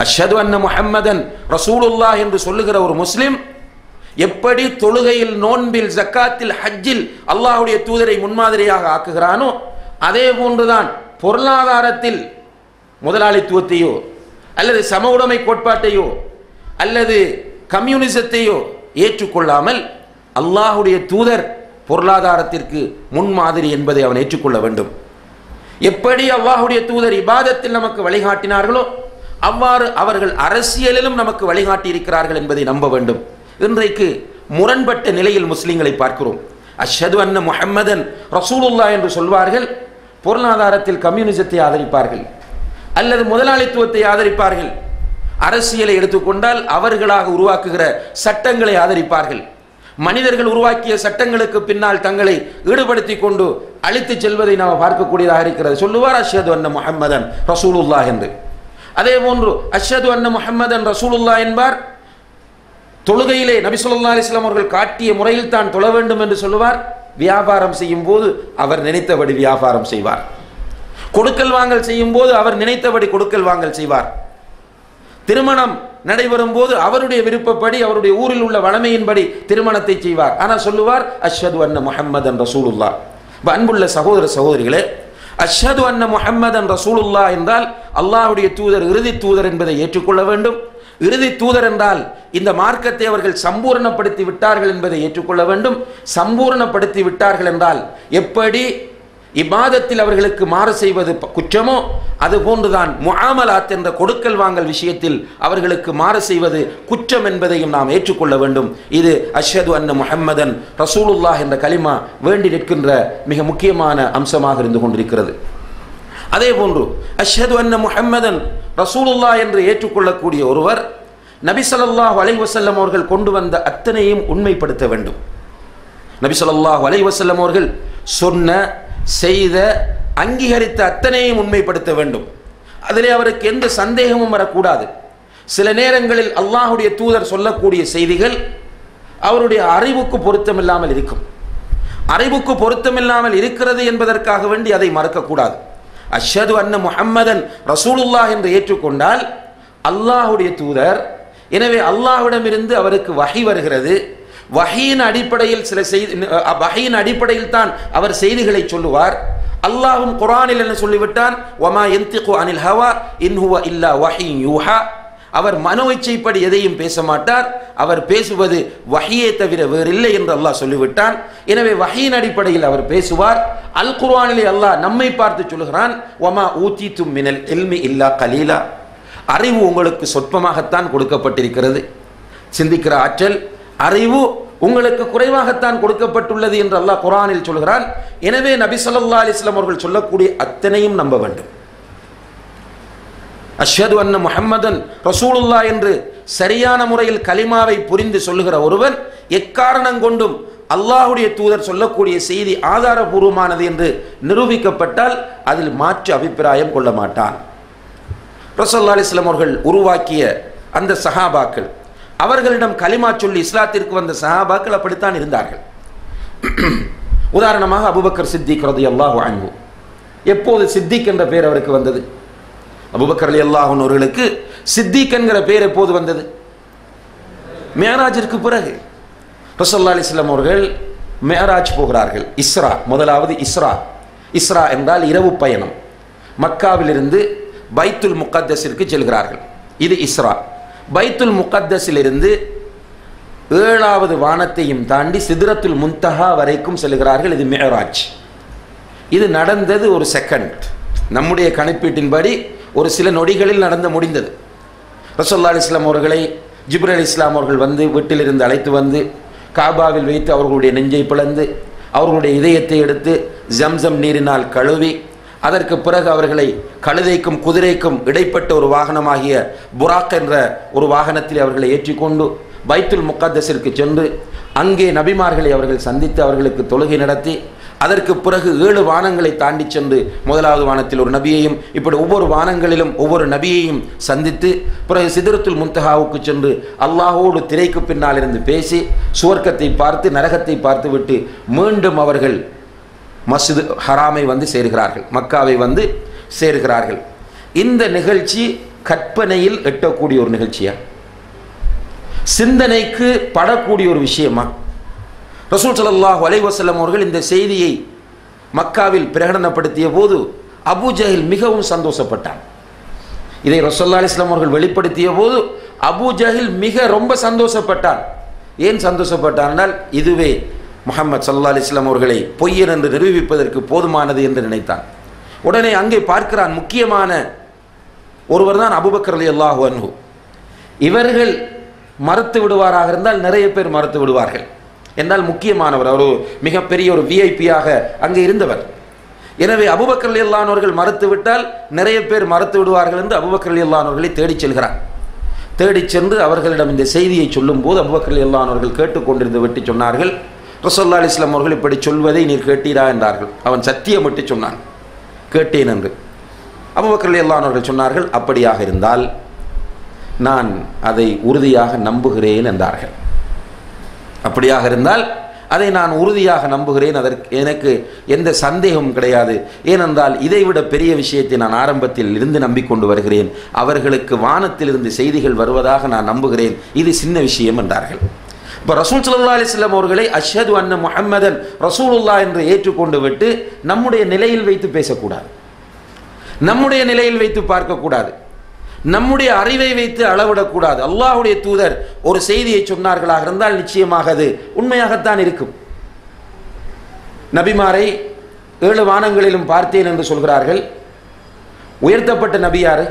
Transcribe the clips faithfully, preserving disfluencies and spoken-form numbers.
அஷ்ஹது அன்ன முஹம்மதன் ரசூலுல்லாஹ் என்று சொல்லுகிற ஒரு முஸ்லிம் எப்படி தொழுகையில், நோன்பில், ஜக்காத்தில், ஹஜ்ஜில் அல்லாஹ்வுடைய தூதரை முன்மாதிரியாக ஆக்குகிறானோ அதே போன்றுதான் பொருளாதாரத்தில் முதலாளித்துவத்தையோ அல்லது சம உடைமை கோட்பாட்டையோ அல்லது கம்யூனிசத்தையோ ஏற்றுக்கொள்ளாமல் அல்லாஹ்வுடைய தூதர் பொருளாதாரத்திற்கு முன்மாதிரி என்பதை அவன் ஏற்றுக்கொள்ள வேண்டும். எப்படி அல்லாஹ்வுடைய தூதர் இபாதத்தில் நமக்கு வழிகாட்டினார்களோ அவ்வாறு அவர்கள் அரசியலிலும் நமக்கு வழிகாட்டி இருக்கிறார்கள் என்பதை நம்ப வேண்டும். இன்றைக்கு முரண்பட்ட நிலையில் முஸ்லிம்களை பார்க்கிறோம். அஷ்ஹது அன்ன முஹம்மதன் ரசூலுல்லாஹ் என்று சொல்வார்கள், பொருளாதாரத்தில் கம்யூனிசத்தை ஆதரிப்பார்கள் அல்லது முதலாளித்துவத்தை ஆதரிப்பார்கள். அரசியலை எடுத்துக்கொண்டால் அவர்களாக உருவாக்குகிற சட்டங்களை ஆதரிப்பார்கள். மனிதர்கள் உருவாக்கிய சட்டங்களுக்கு பின்னால் தங்களை ஈடுபடுத்தி கொண்டு அழித்து செல்வதை நாம் பார்க்கக்கூடியதாக இருக்கிறது. சொல்லுவார் அஷ்ஹது அன்ன முஹம்மதன் ரசூலுல்லாஹ் என்று. அதே போன்று அஷ்ஹது அன்ன முஹம்மதன் ரசூலுல்லாஹ் என்பார். தொழுகையிலே நபி ஸல்லல்லாஹு அலைஹி வஸல்லம் அவர்கள் காட்டிய முறையில் தான் தொழ வேண்டும் என்று சொல்லுவார். வியாபாரம் செய்யும் போது அவர் நினைத்தபடி வியாபாரம் செய்வார். கொடுக்கல் வாங்கல் செய்யும் போது அவர் நினைத்தபடி கொடுக்கல் வாங்கல் செய்வார். திருமணம் நடைபெறும் போது அவருடைய விருப்பப்படி, அவருடைய ஊரில் உள்ள வளமையின்படி திருமணத்தை செய்வார். ஆனால் சொல்லுவார் அஷ்ஹது அன்ன முஹம்மதன் ரசூலுல்லாஹ். அன்புள்ள சகோதர சகோதரிகளே, அஷ்ஹது அன்ன முஹம்மதன் ரசூலுல்லாஹ் என்றால் அல்லாஹ்வுடைய தூதர் இறுதி தூதர் என்பதை ஏற்றுக்கொள்ள வேண்டும். இறுதி தூதர் என்றால் இந்த மார்க்கத்தை அவர்கள் சம்பூர்ணப்படுத்தி விட்டார்கள் என்பதை ஏற்றுக்கொள்ள வேண்டும். சம்பூர்ணப்படுத்தி விட்டார்கள் என்றால் எப்படி இபாதத்தில் அவர்களுக்கு மாறு செய்வது குற்றமோ அது போன்றுதான் முஆமலாத் என்ற கொடுக்கல் வாங்கல் விஷயத்தில் அவர்களுக்கு மாறு செய்வது குற்றம் என்பதையும் நாம் ஏற்றுக்கொள்ள வேண்டும். இது அஷ்ஹது அன்ன முஹம்மதன் ரசூலுல்லாஹ் என்ற கலிமா வேண்டி நிற்கின்ற மிக முக்கியமான அம்சமாக இருந்து கொண்டிருக்கிறது. அதே போன்று அஷ்ஹது அன்ன முஹம்மதன் ரசூலுல்லாஹ் என்று ஏற்றுக்கொள்ளக்கூடிய ஒருவர் நபி ஸல்லல்லாஹு அலைஹி வஸல்லம் அவர்கள் கொண்டு வந்த அத்தனையும் உண்மைப்படுத்த வேண்டும். நபி ஸல்லல்லாஹு அலைஹி வஸல்லம் அவர்கள் சொன்ன, செய்த, அங்கீகரித்த அத்தனையும் உண்மைப்படுத்த வேண்டும். அதிலே அவருக்கு எந்த சந்தேகமும் வரக்கூடாது. சில நேரங்களில் அல்லாஹ்வுடைய தூதர் சொல்லக்கூடிய செய்திகள் அவருடைய அறிவுக்கு பொருத்தமில்லாமல் இருக்கும். அறிவுக்கு பொருத்தமில்லாமல் இருக்கிறது என்பதற்காக வேண்டி அதை மறக்கக்கூடாது. அஷ்ஹது அன்ன முஹம்மதன் ரசூலுல்லாஹ் என்று ஏற்றுக்கொண்டால் அல்லாஹ்வுடைய தூதர், எனவே அல்லாஹ்விடமிருந்து அவருக்கு வஹி வருகிறது. வஹியின் அடிப்படையில் சில செய்தி வஹியின் அடிப்படையில் தான் அவர் செய்திகளை சொல்லுவார். அல்லாஹ்வும் குர்ஆனில் என்ன சொல்லிவிட்டான், வமா யன்திகு அனில் ஹவா இன் ஹுவ இல்லா வஹீன் யூஹா. அவர் மனோ இச்சைப்படி எதையும் பேச மாட்டார், அவர் பேசுவது வஹியே தவிர வேறில்லை என்று அல்லாஹ் சொல்லிவிட்டான். எனவே வஹியின் அடிப்படையில் அவர் பேசுவார். அல் குர்ஆனிலே அல்லாஹ் நம்மை பார்த்து சொல்கிறான், வமா ஊதீதும் மினல் இல்மி இல்லா கலீலா. அறிவு உங்களுக்கு சொற்பமாகத்தான் கொடுக்கப்பட்டிருக்கிறது. சிந்திக்கிற ஆற்றல், அறிவு உங்களுக்கு குறைவாகத்தான் கொடுக்கப்பட்டுள்ளது என்று அல்லாஹ் குர்ஆனில் சொல்கிறான். எனவே நபி ஸல்லல்லாஹு அலைஹி வஸல்லம் அவர்கள் சொல்லக்கூடிய அத்தனையும் நம்ப வேண்டும். அஷ்ஹது அன்ன முஹம்மதன் ரசூலுல்லாஹ் என்று சரியான முறையில் கலிமாவை புரிந்து சொல்லுகிற ஒருவன் எக்காரணம் கொண்டும் அல்லாஹ்வுடைய தூதர் சொல்லக்கூடிய செய்தி ஆதாரபூர்வமானது என்று நிரூபிக்கப்பட்டால் அதில் மாற்று அபிப்பிராயம் கொள்ள மாட்டான். ரசூலுல்லாஹி அலைஹி வஸல்லம் அவர்கள் உருவாக்கிய அந்த சஹாபாக்கள், அவர்களிடம் கலிமா சொல்லி இஸ்லாத்திற்கு வந்த சஹாபாக்கள் அப்படித்தான் இருந்தார்கள். உதாரணமாக அபூபக்கர் சித்திக் ரலியல்லாஹு அன்ஹு. எப்போது சித்திக் என்ற பெயர் அவருக்கு வந்தது? அபூபக்கர் ரலியல்லாஹு அன்ஹு அவர்களுக்கு சித்திக் என்கிற பெயர் எப்போது வந்தது? மிஅராஜிற்கு பிறகு. ரசூலுல்லாஹி அலைஹி வஸல்லம் அவர்கள் மிஅராஜ் போகிறார்கள். இஸ்ரா, முதலாவது இஸ்ரா. இஸ்ரா என்றால் இரவு பயணம். மக்காவிலிருந்து பைத்துல் முகத்தஸிற்கு செல்கிறார்கள். இது இஸ்ரா. பைத்துல் முகத்தஸிலிருந்து ஏழாவது வானத்தையும் தாண்டி சித்ரத்துல் முன்தஹா வரைக்கும் செல்கிறார்கள். இது மிஅராஜ். இது நடந்தது ஒரு செகண்ட். நம்முடைய கணிப்பீட்டின்படி ஒரு சில நொடிகளில் நடந்து முடிந்தது. ரசூலுல்லாஹி அலைஹி வஸல்லம் அவர்களை ஜிப்ரீல் அலைஹிஸ்ஸலாம் அவர்கள் வந்து வீட்டிலிருந்து அழைத்து வந்து காபாவில் வைத்து அவர்களுடைய நெஞ்சை பிளந்து அவர்களுடைய இதயத்தை எடுத்து ஜம்சம் நீரினால் கழுவி அதற்கு பிறகு அவர்களை கழுதைக்கும் குதிரைக்கும் இடைப்பட்ட ஒரு வாகனமாகிய புராக் என்ற ஒரு வாகனத்தில் அவர்களை ஏற்றிக்கொண்டு பைத்துல் முகத்தஸிற்கு சென்று அங்கே நபிமார்களை அவர்கள் சந்தித்து அவர்களுக்கு தொழுகை நடத்தி அதற்கு பிறகு ஏழு வானங்களை தாண்டி சென்று முதலாவது வானத்தில் ஒரு நபியையும் இப்படி ஒவ்வொரு வானங்களிலும் ஒவ்வொரு நபியையும் சந்தித்து பிறகு சித்ரத்துல் முன்தஹாவுக்கு சென்று அல்லாஹோடு திரைக்கு பின்னால் இருந்து பேசி சுவர்க்கத்தை பார்த்து நரகத்தை பார்த்து விட்டு மீண்டும் அவர்கள் மஸ்ஜித் ஹராமை வந்து சேருகிறார்கள், மக்காவை வந்து சேருகிறார்கள். இந்த நிகழ்ச்சி கற்பனையில் எட்டக்கூடிய ஒரு நிகழ்ச்சியா, சிந்தனைக்கு படக்கூடிய ஒரு விஷயமா? ரசூல் ஸல்லல்லாஹு அலைஹி வஸல்லம் அவர்கள் இந்த செய்தியை மக்காவில் பிரகடனப்படுத்திய போது அபூ ஜஹல் மிகவும் சந்தோஷப்பட்டான். இதை ரசூலுல்லாஹி அலைஹி வஸல்லம் அவர்கள் வெளிப்படுத்திய போது அபூ ஜஹல் மிக ரொம்ப சந்தோஷப்பட்டான். ஏன் சந்தோஷப்பட்டான்? இதுவே முஹம்மது ஸல்லல்லாஹு அலைஹி வஸல்லம் அவர்களை பொய்யர் என்று நிரூபிப்பதற்கு போதுமானது என்று நினைத்தான். உடனே அங்கே பார்க்கிறான், முக்கியமான ஒருவர் தான் அபூபக்கர் ரலியல்லாஹு அன்ஹு. இவர்கள் மறுத்து விடுவாராக இருந்தால் நிறைய பேர் மறுத்து விடுவார்கள். என்றால் முக்கியமானவர், அவர் மிகப்பெரிய ஒரு விஐபியாக அங்கே இருந்தவர். எனவே அபூபக்கர் ரலியல்லாஹு அன்ஹு அவர்கள் மறுத்து விட்டால் நிறைய பேர் மறுத்து விடுவார்கள் என்று அபூபக்கர் ரலியல்லாஹு அன்ஹு அவர்களை தேடிச் செல்கிறார். தேடிச் சென்று அவர்களிடம் இந்த செய்தியை சொல்லும் போது அபூபக்கர் ரலியல்லாஹு அன்ஹு அவர்கள் கேட்டுக்கொண்டிருந்து விட்டு சொன்னார்கள், ரசூலுல்லாஹி அலைஹி வஸல்லம் அவர்கள் இப்படி சொல்வதை நீர் கேட்டீரா என்றார்கள். அவன் சத்தியமிட்டு சொன்னான், கேட்டேன் என்று. அபூபக்கர் ரலியல்லாஹு அன்ஹு அவர்கள் சொன்னார்கள், அப்படியாக இருந்தால் நான் அதை உறுதியாக நம்புகிறேன் என்றார்கள். அப்படியாக இருந்தால் அதை நான் உறுதியாக நம்புகிறேன், அதற்கு எனக்கு எந்த சந்தேகமும் கிடையாது. ஏனென்றால் இதைவிட பெரிய விஷயத்தை நான் ஆரம்பத்தில் இருந்து நம்பிக்கொண்டு வருகிறேன். அவர்களுக்கு வானத்திலிருந்து செய்திகள் வருவதாக நான் நம்புகிறேன், இது சின்ன விஷயம் என்றார்கள். இப்போ ரசூல் ஸல்லல்லாஹு அலைஹி வஸல்லம் அவர்களை அஷ்ஹது அன்ன முஹம்மதன் ரசூலுல்லாஹ் என்று ஏற்றுக்கொண்டு விட்டு நம்முடைய நிலையில் வைத்து பேசக்கூடாது, நம்முடைய நிலையில் வைத்து பார்க்கக்கூடாது, நம்முடைய அறிவை வைத்து அளவிடக்கூடாது. அல்லாஹ்வுடைய தூதர் ஒரு செய்தியை சொன்னார்களாக இருந்தால் நிச்சயமாக அது உண்மையாகத்தான் இருக்கும். நபிமாரை ஏழு வானங்களிலும் பார்த்தேன் என்று சொல்கிறார்கள். உயர்த்தப்பட்ட நபி யாரு?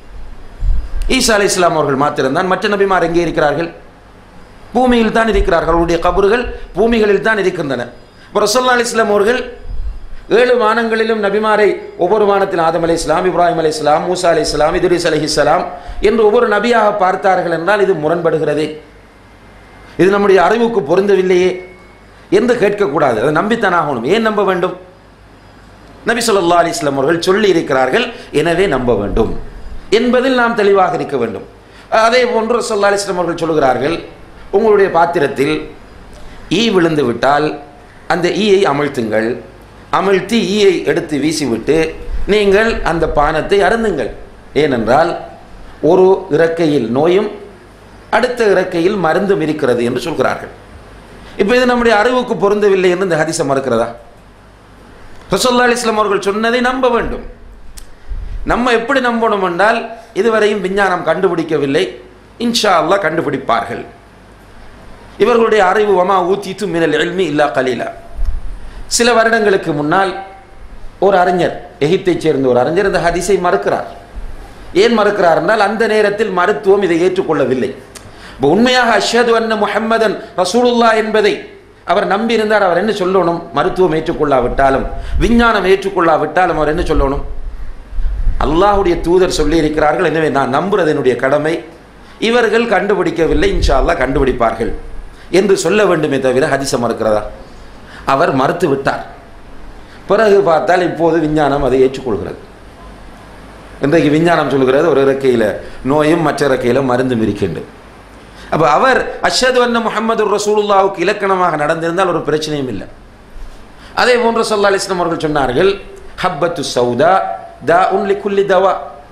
ஈசா அலைஹிஸ்ஸலாம் அவர்கள் மாத்திரம்தான். மற்ற நபிமார் எங்கே இருக்கிறார்கள்? பூமியில் தான் இருக்கிறார்கள். அவருடைய கபறுகள் பூமிகளில் தான் இருக்கின்றன. இப்போ ரசூலுல்லாஹி அலைஹி வஸல்லம் அவர்கள் ஏழு வானங்களிலும் நபிமாரை ஒவ்வொரு வானத்தில் ஆதம் அலைஹிஸ்ஸலாம், இப்ராஹிம் அலைஹிஸ்ஸலாம், மூசா அலைஹிஸ்ஸலாம், இத்ரீஸ் அலைஹிஸ்ஸலாம் என்று ஒவ்வொரு நபியாக பார்த்தார்கள் என்றால் இது முரண்படுகிறதே, இது நம்முடைய அறிவுக்கு பொருந்தவில்லையே என்று கேட்கக்கூடாது. அதை நம்பித்தான் ஆகணும். ஏன் நம்ப வேண்டும்? நபி ஸல்லல்லாஹு அலைஹி வஸல்லம் அவர்கள் சொல்லி இருக்கிறார்கள், எனவே நம்ப வேண்டும் என்பதில் நாம் தெளிவாக இருக்க வேண்டும். அதே போன்று ரசூலுல்லாஹி அலைஹி வஸல்லம் அவர்கள் சொல்கிறார்கள், உங்களுடைய பாத்திரத்தில் ஈ விழுந்து விட்டால் அந்த ஈயை அமிழ்த்துங்கள், அமிழ்த்தி ஈயை எடுத்து வீசிவிட்டு நீங்கள் அந்த பானத்தை அருந்துங்கள். ஏனென்றால் ஒரு இறக்கையில் நோயும் அடுத்த இறக்கையில் மருந்தும் இருக்கிறது என்று சொல்கிறார்கள். இப்போ இது நம்முடைய அறிவுக்கு பொருந்தவில்லை என்று இந்த ஹதீஸை மறுக்கிறதா? ரசூலுல்லாஹி அலைஹி வஸல்லம் அவர்கள் சொன்னதை நம்ப வேண்டும். நம்ம எப்படி நம்பணும் என்றால், இதுவரையும் விஞ்ஞானம் கண்டுபிடிக்கவில்லை, இன்ஷா அல்லாஹ் கண்டுபிடிப்பார்கள். இவர்களுடைய அறிவு வமா ஊதீது மினல் இல்மி இல்லா கலீலா. சில வருடங்களுக்கு முன்னால் ஒரு அறிஞர், எகிப்தைச் சேர்ந்த ஒரு அறிஞர் இந்த ஹதீஸை மறுக்கிறார். ஏன் மறுக்கிறார் என்றால், அந்த நேரத்தில் மருத்துவம் இதை ஏற்றுக்கொள்ளவில்லை. இப்போ உண்மையாக அஷ்ஹது அன்ன முஹம்மதன் ரசூலுல்லாஹ் என்பதை அவர் நம்பியிருந்தார். அவர் என்ன சொல்லணும்? மருத்துவம் ஏற்றுக்கொள்ளாவிட்டாலும் விஞ்ஞானம் ஏற்றுக்கொள்ளாவிட்டாலும் அவர் என்ன சொல்லணும்? அல்லாஹ்வுடைய தூதர் சொல்லி இருக்கிறார்கள், எனவே நான் நம்புறது என்னுடைய கடமை, இவர்கள் கண்டுபிடிக்கவில்லை, இன்ஷா அல்லாஹ் கண்டுபிடிப்பார்கள் என்று சொல்ல வேண்டுமே தவிர ஹதீஸை மறுக்கிறதா? அவர் மறுத்து விட்டார். பிறகு பார்த்தால் இப்போது விஞ்ஞானம் அதை ஏற்றுக்கொள்கிறது. இன்றைக்கு விஞ்ஞானம் சொல்கிறது ஒரு இறக்கையில் நோயும் மற்ற இறக்கையில் மருந்தும் இருக்கின்றது. அப்போ அவர் அஷ்ஹது அன்ன முஹம்மது ரசூலுல்லாஹ்வுக்கு இலக்கணமாக நடந்திருந்தால் ஒரு பிரச்சனையும் இல்லை. அதே போன்று ஸல்லல்லாஹு அலைஹி வஸல்லம் அவர்கள் சொன்னார்கள், ஹப்பத்து சௌதா தா உன் லிகுல்லி தவா,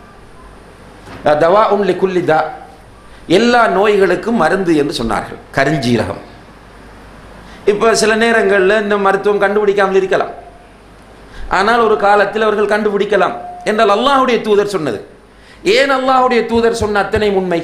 தவா உன் லிகுல்லி தா, எல்லா நோய்களுக்கும் மருந்து என்று சொன்னார்கள். கருஞ்சீரகம். இப்போ சில நேரங்களில் இந்த மருத்துவம் கண்டுபிடிக்காமல் இருக்கலாம், ஆனால் ஒரு காலத்தில் அவர்கள் கண்டுபிடிக்கலாம் என்றால் அல்லாஹ்வுடைய தூதர் சொன்னது. ஏன் அல்லாஹ்வுடைய தூதர் சொன்ன அத்தனை உண்மை?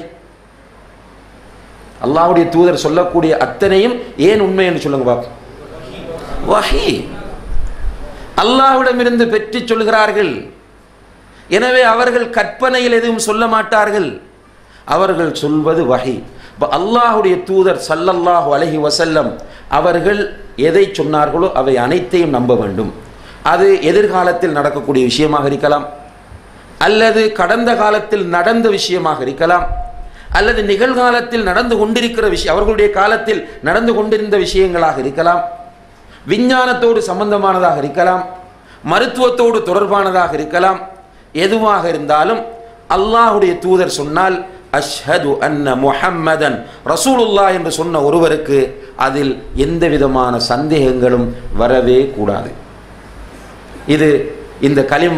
அல்லாஹ்வுடைய தூதர் சொல்லக்கூடிய அத்தனையும் ஏன் உண்மை என்று சொல்லுங்க பாப்போம். வஹி, அல்லாஹ்விடமிருந்து பெற்று சொல்கிறார்கள். எனவே அவர்கள் கற்பனையில் எதுவும் சொல்ல மாட்டார்கள், அவர்கள் சொல்வது வஹி. இப்போ அல்லாஹ்வுடைய தூதர் ஸல்லல்லாஹு அலைஹி வஸல்லம் அவர்கள் எதை சொன்னார்களோ அவை அனைத்தையும் நம்ப வேண்டும். அது எதிர்காலத்தில் நடக்கக்கூடிய விஷயமாக இருக்கலாம், அல்லது கடந்த காலத்தில் நடந்த விஷயமாக இருக்கலாம், அல்லது நிகழ்காலத்தில் நடந்து கொண்டிருக்கிற விஷயம், அவர்களுடைய காலத்தில் நடந்து கொண்டிருந்த விஷயங்களாக இருக்கலாம், விஞ்ஞானத்தோடு சம்பந்தமானதாக இருக்கலாம், மருத்துவத்தோடு தொடர்பானதாக இருக்கலாம். எதுவாக இருந்தாலும் அல்லாஹ்வுடைய தூதர் சொன்னால் அஷ்ஹது அன்ன முஹம்மதன் ரசூலுல்லாஹ் என்று சொன்ன ஒருவருக்கு அதில் எந்த விதமான சந்தேகங்களும் வரவே கூடாது. இது இந்த கலிமா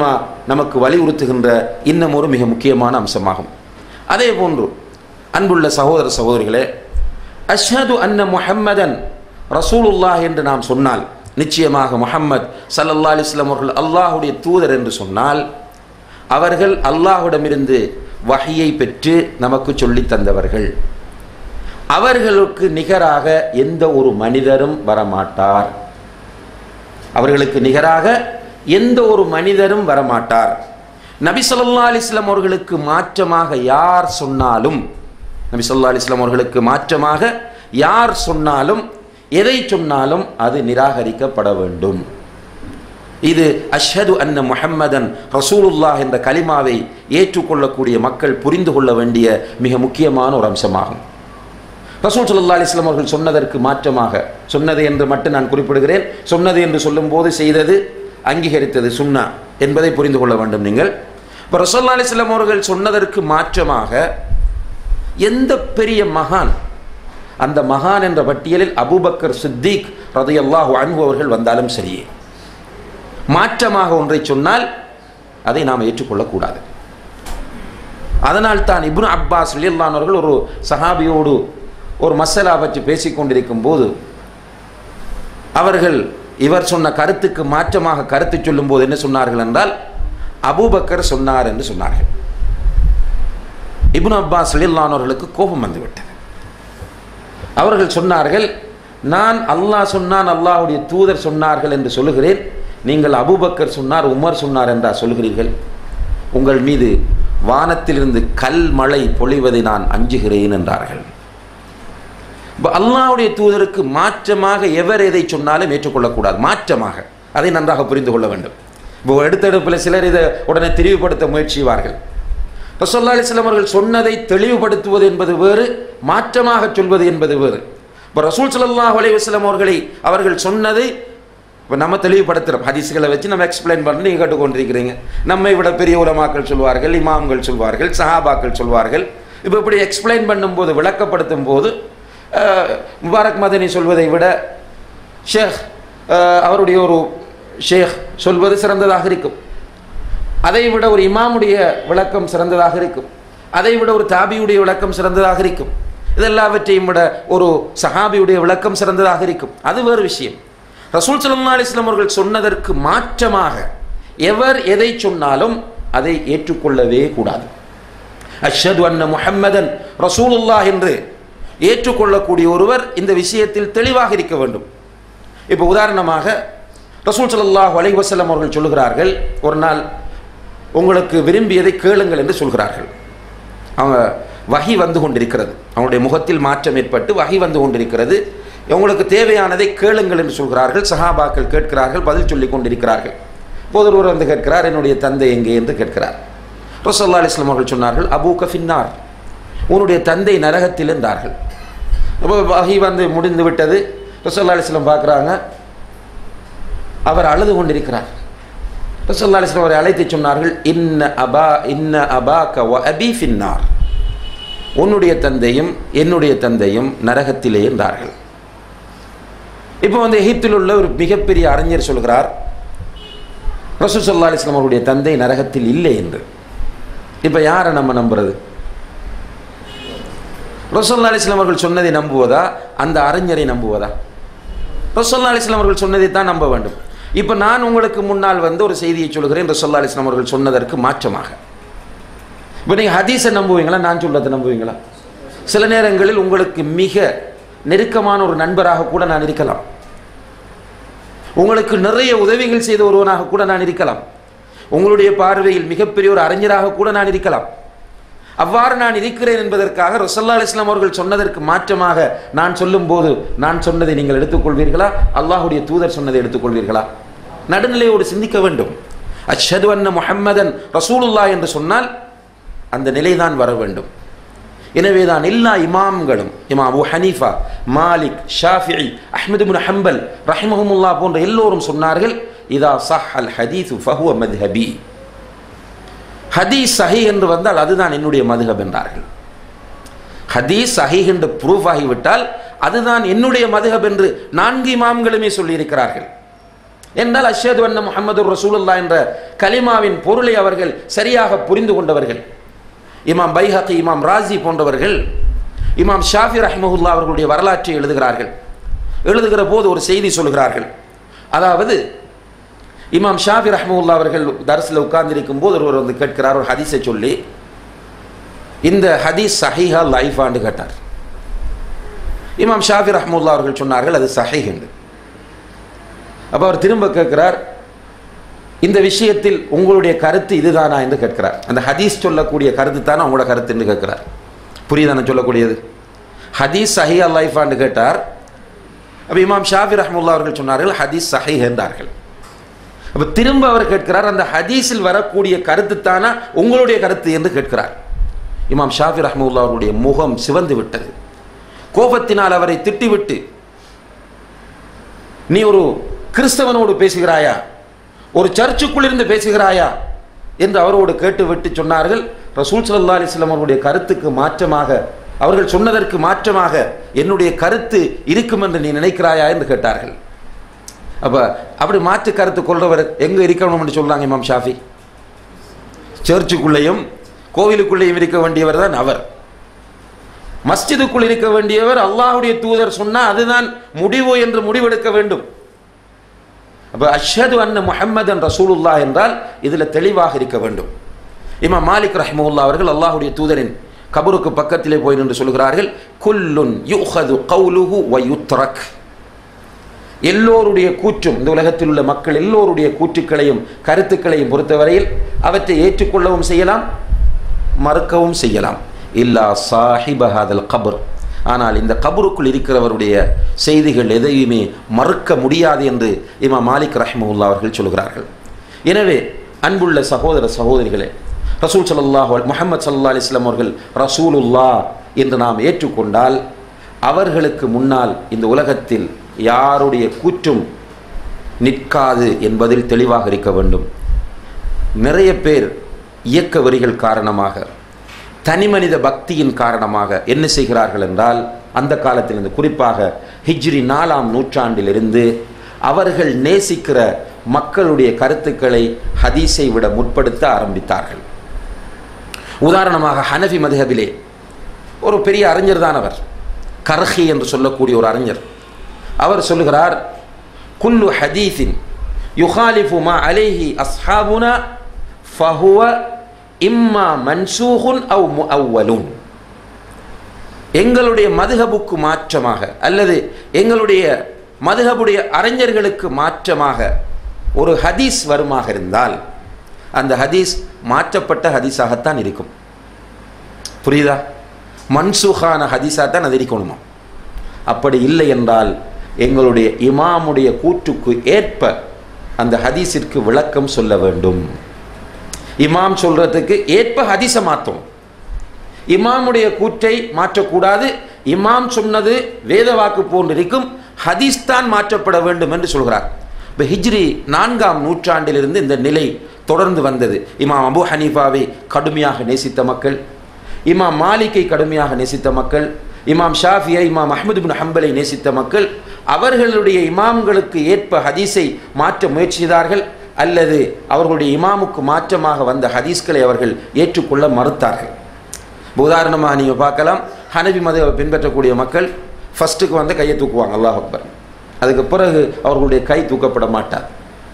நமக்கு வலியுறுத்துகின்ற இன்னும் ஒரு மிக முக்கியமான அம்சமாகும். அதே போன்று அன்புள்ள சகோதர சகோதரிகளே, அஷ்ஹது அன்ன முஹம்மதன் ரசூலுல்லாஹ் என்று நாம் சொன்னால், நிச்சயமாக முஹம்மத் ஸல்லல்லாஹு அலைஹி வஸல்லம் அவர்கள் அல்லாஹ்வுடைய தூதர் என்று சொன்னால், அவர்கள் அல்லாஹ்விடமிருந்து வஹியை பெற்று நமக்கு சொல்லித் தந்தவர்கள். அவர்களுக்கு நிகராக எந்த ஒரு மனிதரும் வரமாட்டார். அவர்களுக்கு நிகராக எந்த ஒரு மனிதரும் வரமாட்டார். நபி ஸல்லல்லாஹு அலைஹி வஸல்லம் அவர்களுக்கு மாற்றமாக யார் சொன்னாலும், நபி ஸல்லல்லாஹு அலைஹி வஸல்லம் அவர்களுக்கு மாற்றமாக யார் சொன்னாலும், எதை சொன்னாலும் அது நிராகரிக்கப்பட வேண்டும். இது அஷ்ஹது அன்ன முஹம்மதன் ரசூலுல்லாஹ் என்ற கலிமாவை ஏற்றுக்கொள்ளக்கூடிய மக்கள் புரிந்து கொள்ள வேண்டிய மிக முக்கியமான ஒரு அம்சமாகும். ரசூல் ஸல்லல்லாஹு அலைஹி வஸல்லம் அவர்கள் சொன்னதற்கு மாற்றமாக, சொன்னது என்று மட்டும் நான் குறிப்பிடுகிறேன், சொன்னது என்று சொல்லும்போது செய்தது, அங்கீகரித்தது சுன்னா என்பதை புரிந்து கொள்ள வேண்டும் நீங்கள். இப்போ ரசூல் ஸல்லல்லாஹு அலைஹி வஸல்லம் அவர்கள் சொன்னதற்கு மாற்றமாக எந்த பெரிய மகான், அந்த மகான் என்ற பட்டியலில் அபூபக்கர் சித்திக் ரலியல்லாஹு அன்ஹு அவர்கள் வந்தாலும் சரியே, மாற்றமாக ஒன்றை சொன்னால் அதை நாம் ஏற்றுக்கொள்ளக்கூடாது. அதனால் தான் இப்னு அப்பாஸ் ரலியல்லாஹு அன்ஹு அவர்கள் ஒரு சஹாபியோடு ஒரு மசலா பற்றி பேசிக்கொண்டிருக்கும் போது அவர்கள் இவர் சொன்ன கருத்துக்கு மாற்றமாக கருத்து சொல்லும் போது என்ன சொன்னார்கள் என்றால், அபூபக்கர் சொன்னார் என்று சொன்னார்கள். இப்னு அப்பாஸ் ரலியல்லாஹு அன்ஹு அவர்களுக்கு கோபம் வந்துவிட்டது. அவர்கள் சொன்னார்கள், நான் அல்லாஹ் சொன்னான், அல்லாஹ்வுடைய தூதர் சொன்னார்கள் என்று சொல்லுகிறேன், நீங்கள் அபூபக்கர் சொன்னார், உமர் சொன்னார் என்றா சொல்கிறீர்கள்? உங்கள் மீது வானத்திலிருந்து கல் மழை பொழிவதை நான் அஞ்சுகிறேன் என்றார்கள். அல்லாஹ்வுடைய தூதருக்கு மாற்றமாக எவர் எதை சொன்னாலும் ஏற்றுக்கொள்ளக்கூடாது. மாற்றமாக, அதை நன்றாக புரிந்து கொள்ள வேண்டும். இப்போ எடுத்தெடுப்பில் சிலர் இதை உடனே தெளிவுபடுத்த முயற்சி செய்வார்கள். ரசூலுல்லாஹி அலைஹி வஸல்லம் அவர்கள் சொன்னதை தெளிவுபடுத்துவது என்பது வேறு, மாற்றமாக சொல்வது என்பது வேறு. இப்போ ரசூல் ஸல்லல்லாஹு அலைஹி வஸல்லம் அவர்களை அவர்கள் சொன்னதை இப்போ நம்ம தெளிவுபடுத்துகிறோம், ஹதீஸ்களை வச்சு நம்ம எக்ஸ்பிளைன் பண்ணி நீங்கள் கேட்டுக்கொண்டிருக்கிறீங்க. நம்மை விட பெரிய உலமாக்கள் சொல்வார்கள், இமாம்கள் சொல்வார்கள், சஹாபாக்கள் சொல்வார்கள். இப்போ இப்படி எக்ஸ்பிளைன் பண்ணும்போது, விளக்கப்படுத்தும் போது முபாரக் மதனி சொல்வதை விட ஷேக் அவருடைய ஒரு ஷேக் சொல்வது சிறந்ததாக இருக்கும். அதை விட ஒரு இமாமுடைய விளக்கம் சிறந்ததாக இருக்கும். அதை விட ஒரு தாபியுடைய விளக்கம் சிறந்ததாக இருக்கும். இதெல்லாவற்றையும் விட ஒரு சஹாபியுடைய விளக்கம் சிறந்ததாக இருக்கும். அது வேறு விஷயம். ரசூல் ஸல்லல்லாஹு அலைஹி வஸல்லம் அவர்கள் சொன்னதற்கு மாற்றமாக எவர் எதை சொன்னாலும் அதை ஏற்றுக்கொள்ளவே கூடாது. அஷ்ஹது அன்ன முஹம்மதன் ரசூலுல்லாஹ் என்று ஏற்றுக்கொள்ளக்கூடிய ஒருவர் இந்த விஷயத்தில் தெளிவாக இருக்க வேண்டும். இப்போ உதாரணமாக ரசூல் ஸல்லல்லாஹு அலைஹி வஸல்லம் அவர்கள் சொல்லுகிறார்கள், ஒரு நாள் உங்களுக்கு விரும்பியதை கேளுங்கள் என்று சொல்கிறார்கள். அவங்க வஹி வந்து கொண்டிருக்கிறது, அவங்களுடைய முகத்தில் மாற்றம் ஏற்பட்டு வஹி வந்து கொண்டிருக்கிறது. உங்களுக்கு தேவையானதை கேளுங்கள் என்று சொல்கிறார்கள். சஹாபாக்கள் கேட்கிறார்கள், பதில் சொல்லி கொண்டிருக்கிறார்கள். போது ஒருவர் வந்து கேட்கிறார், என்னுடைய தந்தை எங்கே என்று கேட்கிறார். ரசூலுல்லாஹி ஸல்லல்லாஹு அலைஹி வஸல்லம் அவர்கள் சொன்னார்கள், அபூக ஃபின்னார், உன்னுடைய தந்தை நரகத்தில் என்றார்கள். அப்போ வஹி வந்து முடிந்து விட்டது. ரசூலுல்லாஹி அலைஹி வஸல்லம் பார்க்குறாங்க, அவர் அழுது கொண்டிருக்கிறார். ரசூலுல்லாஹி அலைஹி வஸல்லம் அவரை அழைத்து சொன்னார்கள், இன்ன அபா இன்ன அபாக வ அபி ஃபின்னார், உன்னுடைய தந்தையும் என்னுடைய தந்தையும் நரகத்திலே என்றார்கள். இப்போ வந்து எகிப்தில் உள்ள ஒரு மிகப்பெரிய அறிஞர் சொல்கிறார், ரசூல் ஸல்லல்லாஹு அலைஹி வஸல்லம் அவருடைய தந்தை நரகத்தில் இல்லை என்று. இப்போ யாரை நம்ம நம்புறது? ரசூலுல்லாஹி அலைஹி வஸல்லம் அவர்கள் சொன்னதை நம்புவதா, அந்த அறிஞரை நம்புவதா? ரசூலுல்லாஹி அலைஹி வஸல்லம் அவர்கள் சொன்னதை தான் நம்ப வேண்டும். இப்போ நான் உங்களுக்கு முன்னால் வந்து ஒரு செய்தியை சொல்கிறேன், ரசூலுல்லாஹி அலைஹி வஸல்லம் அவர்கள் சொன்னதற்கு மாற்றமாக. இப்போ நீங்கள் ஹதீஸை நம்புவீங்களா, நான் சொல்றதை நம்புவீங்களா? சில நேரங்களில் உங்களுக்கு மிக நெருக்கமான ஒரு நண்பராக கூட நான் இருக்கலாம், உங்களுக்கு நிறைய உதவிகள் செய்த ஒருவனாக கூட நான் இருக்கலாம், உங்களுடைய பார்வையில் மிகப்பெரிய ஒரு அறிஞராக கூட நான் இருக்கலாம். அவ்வாறு நான் இருக்கிறேன் என்பதற்காக ரசூலுல்லாஹி அலைஹி வஸல்லம் அவர்கள் சொன்னதற்கு மாற்றமாக நான் சொல்லும் போது நான் சொன்னதை நீங்கள் எடுத்துக்கொள்வீர்களா, அல்லாஹ்வுடைய தூதர் சொன்னதை எடுத்துக்கொள்வீர்களா? நடுநிலையோடு சிந்திக்க வேண்டும். அஷ்ஹது அன்ன முஹம்மதன் ரசூலுல்லாஹ் என்று சொன்னால் அந்த நிலைதான் வர வேண்டும். எனவேதான் எல்லா இமாம்களும், இமாம் Abu Hanifa, Malik, Shafi'i, Ahmad ibn Hanbal ரஹிமஹுமுல்லாஹ் போன்ற எல்லோரும் சொன்னார்கள், இதா ஸஹ்ஹல் ஹதீஸு ஃபஹுவ மத்ஹபி, ஹதீஸ் சஹீஹ் என்று வந்தால் அதுதான் என்னுடைய மதுஹப் என்றார்கள். ஹதீஸ் சஹீஹ் என்று ப்ரூஃப் ஆகிவிட்டால் அதுதான் என்னுடைய மதுஹப் என்று நான்கு இமாம்களுமே சொல்லியிருக்கிறார்கள். என்றால் அஷ்ஹது அன்ன முஹம்மதுர் ரசூலுல்லாஹ் என்ற கலிமாவின் பொருளை அவர்கள் சரியாக புரிந்து கொண்டவர்கள். இமாம் பைஹகி, இமாம் ராசி போன்றவர்கள் இமாம் ஷாஃபி ரஹ்மஹுல்லாஹ் அவர்களுடைய வரலாற்றை எழுதுகிறார்கள். எழுதுகிற போது ஒரு செய்தி சொல்கிறார்கள். அதாவது இமாம் ஷாஃபி ரஹ்மஹுல்லாஹ் அவர்கள் தர்ஸில் உட்கார்ந்திருக்கும் போது ஒருவர் வந்து கேட்கிறார், ஒரு ஹதீஸை சொல்லி, இந்த ஹதீஸ் சஹீஹா லைஃபான்னு கேட்டார். இமாம் ஷாஃபி ரஹ்மஹுல்லாஹ் அவர்கள் சொன்னார்கள் அது சஹீஹ் என்று. அப்போ அவர் திரும்ப கேட்கிறார், இந்த விஷயத்தில் உங்களுடைய கருத்து இதுதானா என்று கேட்கிறார். அந்த ஹதீஸ் சொல்லக்கூடிய கருத்து தானே உங்களோட கருத்து என்று கேட்கிறார். புரியுதானே சொல்லக்கூடியது? ஹதீஸ் சஹீஹா லைஃபான்னு கேட்டார். அப்போ இமாம் ஷாஃபி ரஹ்மஹுல்லாஹ் அவர்கள் சொன்னார்கள் ஹதீஸ் சஹீஹ் என்றார்கள். அப்போ திரும்ப அவர் கேட்கிறார், அந்த ஹதீஸில் வரக்கூடிய கருத்து தானா உங்களுடைய கருத்து என்று கேட்கிறார். இமாம் ஷாஃபி ரஹ்மஹுல்லாஹ் அவருடைய முகம் சிவந்து விட்டது. கோபத்தினால் அவரை திட்டிவிட்டு, நீ ஒரு கிறிஸ்தவனோடு பேசுகிறாயா, ஒரு சர்ச்சுக்குள் இருந்து பேசுகிறாயா என்று அவரோடு கேட்டுவிட்டு சொன்னார்கள், ரசூல் ஸல்லல்லாஹு அலைஹி வஸல்லம் அவருடைய கருத்துக்கு மாற்றமாக, அவர்கள் சொன்னதற்கு மாற்றமாக என்னுடைய கருத்து இருக்கும் என்று நீ நினைக்கிறாயா என்று கேட்டார்கள். அப்ப அப்படி மாற்று கருத்து கொள்றவர் எங்க இருக்கணும் என்று சொல்றாங்க இமாம் ஷாஃபி? சர்ச்சுக்குள்ளேயும் கோவிலுக்குள்ளேயும் இருக்க வேண்டியவர் தான் அவர். மஸ்ஜிதுக்குள் இருக்க வேண்டியவர் அல்லாஹ்வுடைய தூதர் சொன்னா அதுதான் முடிவு என்று முடிவெடுக்க வேண்டும். அப்ப அஷ்ஹது அன்ன முஹம்மதன் ரசூலுல்லாஹ் என்றால் இதுல தெளிவாக இருக்க வேண்டும். இமாம் மாலிக் ரஹ்மஹுல்லாஹ் அவர்கள் அல்லாஹ்வுடைய தூதரின் கபருக்கு பக்கத்திலே போய் நின்று சொல்கிறார்கள், குல்லுன் யுஹது கௌலுஹு வ யுத்ரக். எல்லோருடைய கூற்றும், இந்த உலகத்தில் உள்ள மக்கள் எல்லோருடைய கூற்றுக்களையும் கருத்துக்களையும் பொறுத்தவரையில் அவற்றை ஏற்றுக்கொள்ளவும் செய்யலாம், மறுக்கவும் செய்யலாம். இல்லா சாஹிப ஹாதல் கபர், ஆனால் இந்த கபருக்குள் இருக்கிறவருடைய செய்திகள் எதையுமே மறுக்க முடியாது என்று இமாம் மாலிக் ரஹ்மஹுல்லாஹ் அவர்கள் சொல்கிறார்கள். எனவே அன்புள்ள சகோதர சகோதரிகளே, ரசூல் ஸல்லல்லாஹு அலைஹி முஹம்மது ஸல்லல்லாஹு அலைஹி வஸல்லம் அவர்கள் ரசூலுல்லாஹ் என்று நாம் ஏற்றுக்கொண்டால் அவர்களுக்கு முன்னால் இந்த உலகத்தில் யாருடைய கூற்றும் நிற்காது என்பதில் தெளிவாக இருக்க வேண்டும். நிறைய பேர் இயக்க வரிகள் காரணமாக, தனிமனித பக்தியின் காரணமாக என்ன செய்கிறார்கள் என்றால், அந்த காலத்திலிருந்து குறிப்பாக ஹிஜ்ரி நாலாம் நூற்றாண்டிலிருந்து அவர்கள் நேசிக்கிற மக்களுடைய கருத்துக்களை ஹதீஸை விட முற்படுத்த ஆரம்பித்தார்கள். உதாரணமாக ஹனஃபி மதுஹபிலே ஒரு பெரிய அறிஞர் தான் அவர், கர்ஹி என்று சொல்லக்கூடிய ஒரு அறிஞர். அவர் சொல்லுகிறார், குல்லு ஹதீஸின் யுகாலிஃபு மா அலைஹி அஸ்ஹாபுனா ஃபஹுவ இம்மா மன்சூஹுன் அவ் முஅவ்வலுன். எங்களுடைய மதுஹபுக்கு மாற்றமாக அல்லது எங்களுடைய மதுஹபுடைய அறிஞர்களுக்கு மாற்றமாக ஒரு ஹதீஸ் வருமாக இருந்தால் அந்த ஹதீஸ் மாற்றப்பட்ட ஹதீஸாகத்தான் இருக்கும். புரியுதா? மன்சூஹான ஹதீஸாக தான் அது இருக்கணுமா? அப்படி இல்லை என்றால் எங்களுடைய இமாமுடைய கூற்றுக்கு ஏற்ப அந்த ஹதீஸிற்கு விளக்கம் சொல்ல வேண்டும். இமாம் சொல்றதுக்கு ஏற்ப ஹதீஸை மாற்றும். இமாமுடைய கூற்றை மாற்றக்கூடாது. இமாம் சொன்னது வேத வாக்கு போன்றிருக்கும், ஹதீஸ் தான் மாற்றப்பட வேண்டும் என்று சொல்கிறார். இப்போ ஹிஜ்ரி நான்காம் நூற்றாண்டிலிருந்து இந்த நிலை தொடர்ந்து வந்தது. இமாம் அபு ஹனீஃபாவை கடுமையாக நேசித்த மக்கள், இமாம் மாலிக்கை கடுமையாக நேசித்த மக்கள், இமாம் ஷாஃபியை, இமாம் அஹ்மது பின் ஹம்பலை நேசித்த மக்கள் அவர்களுடைய இமாம்களுக்கு ஏற்ப ஹதீஸை மாற்ற முயற்சி செய்தார்கள், அல்லது அவர்களுடைய இமாமுக்கு மாற்றமாக வந்த ஹதீஸ்களை அவர்கள் ஏற்றுக்கொள்ள மறுத்தார்கள். உதாரணமாக நீங்கள் பார்க்கலாம், ஹனபி மதத்தை பின்பற்றக்கூடிய மக்கள் ஃபஸ்ட்டுக்கு வந்து கையை தூக்குவாங்க, அல்லாஹ் அக்பர். அதுக்கு பிறகு அவர்களுடைய கை தூக்கப்பட மாட்டார்.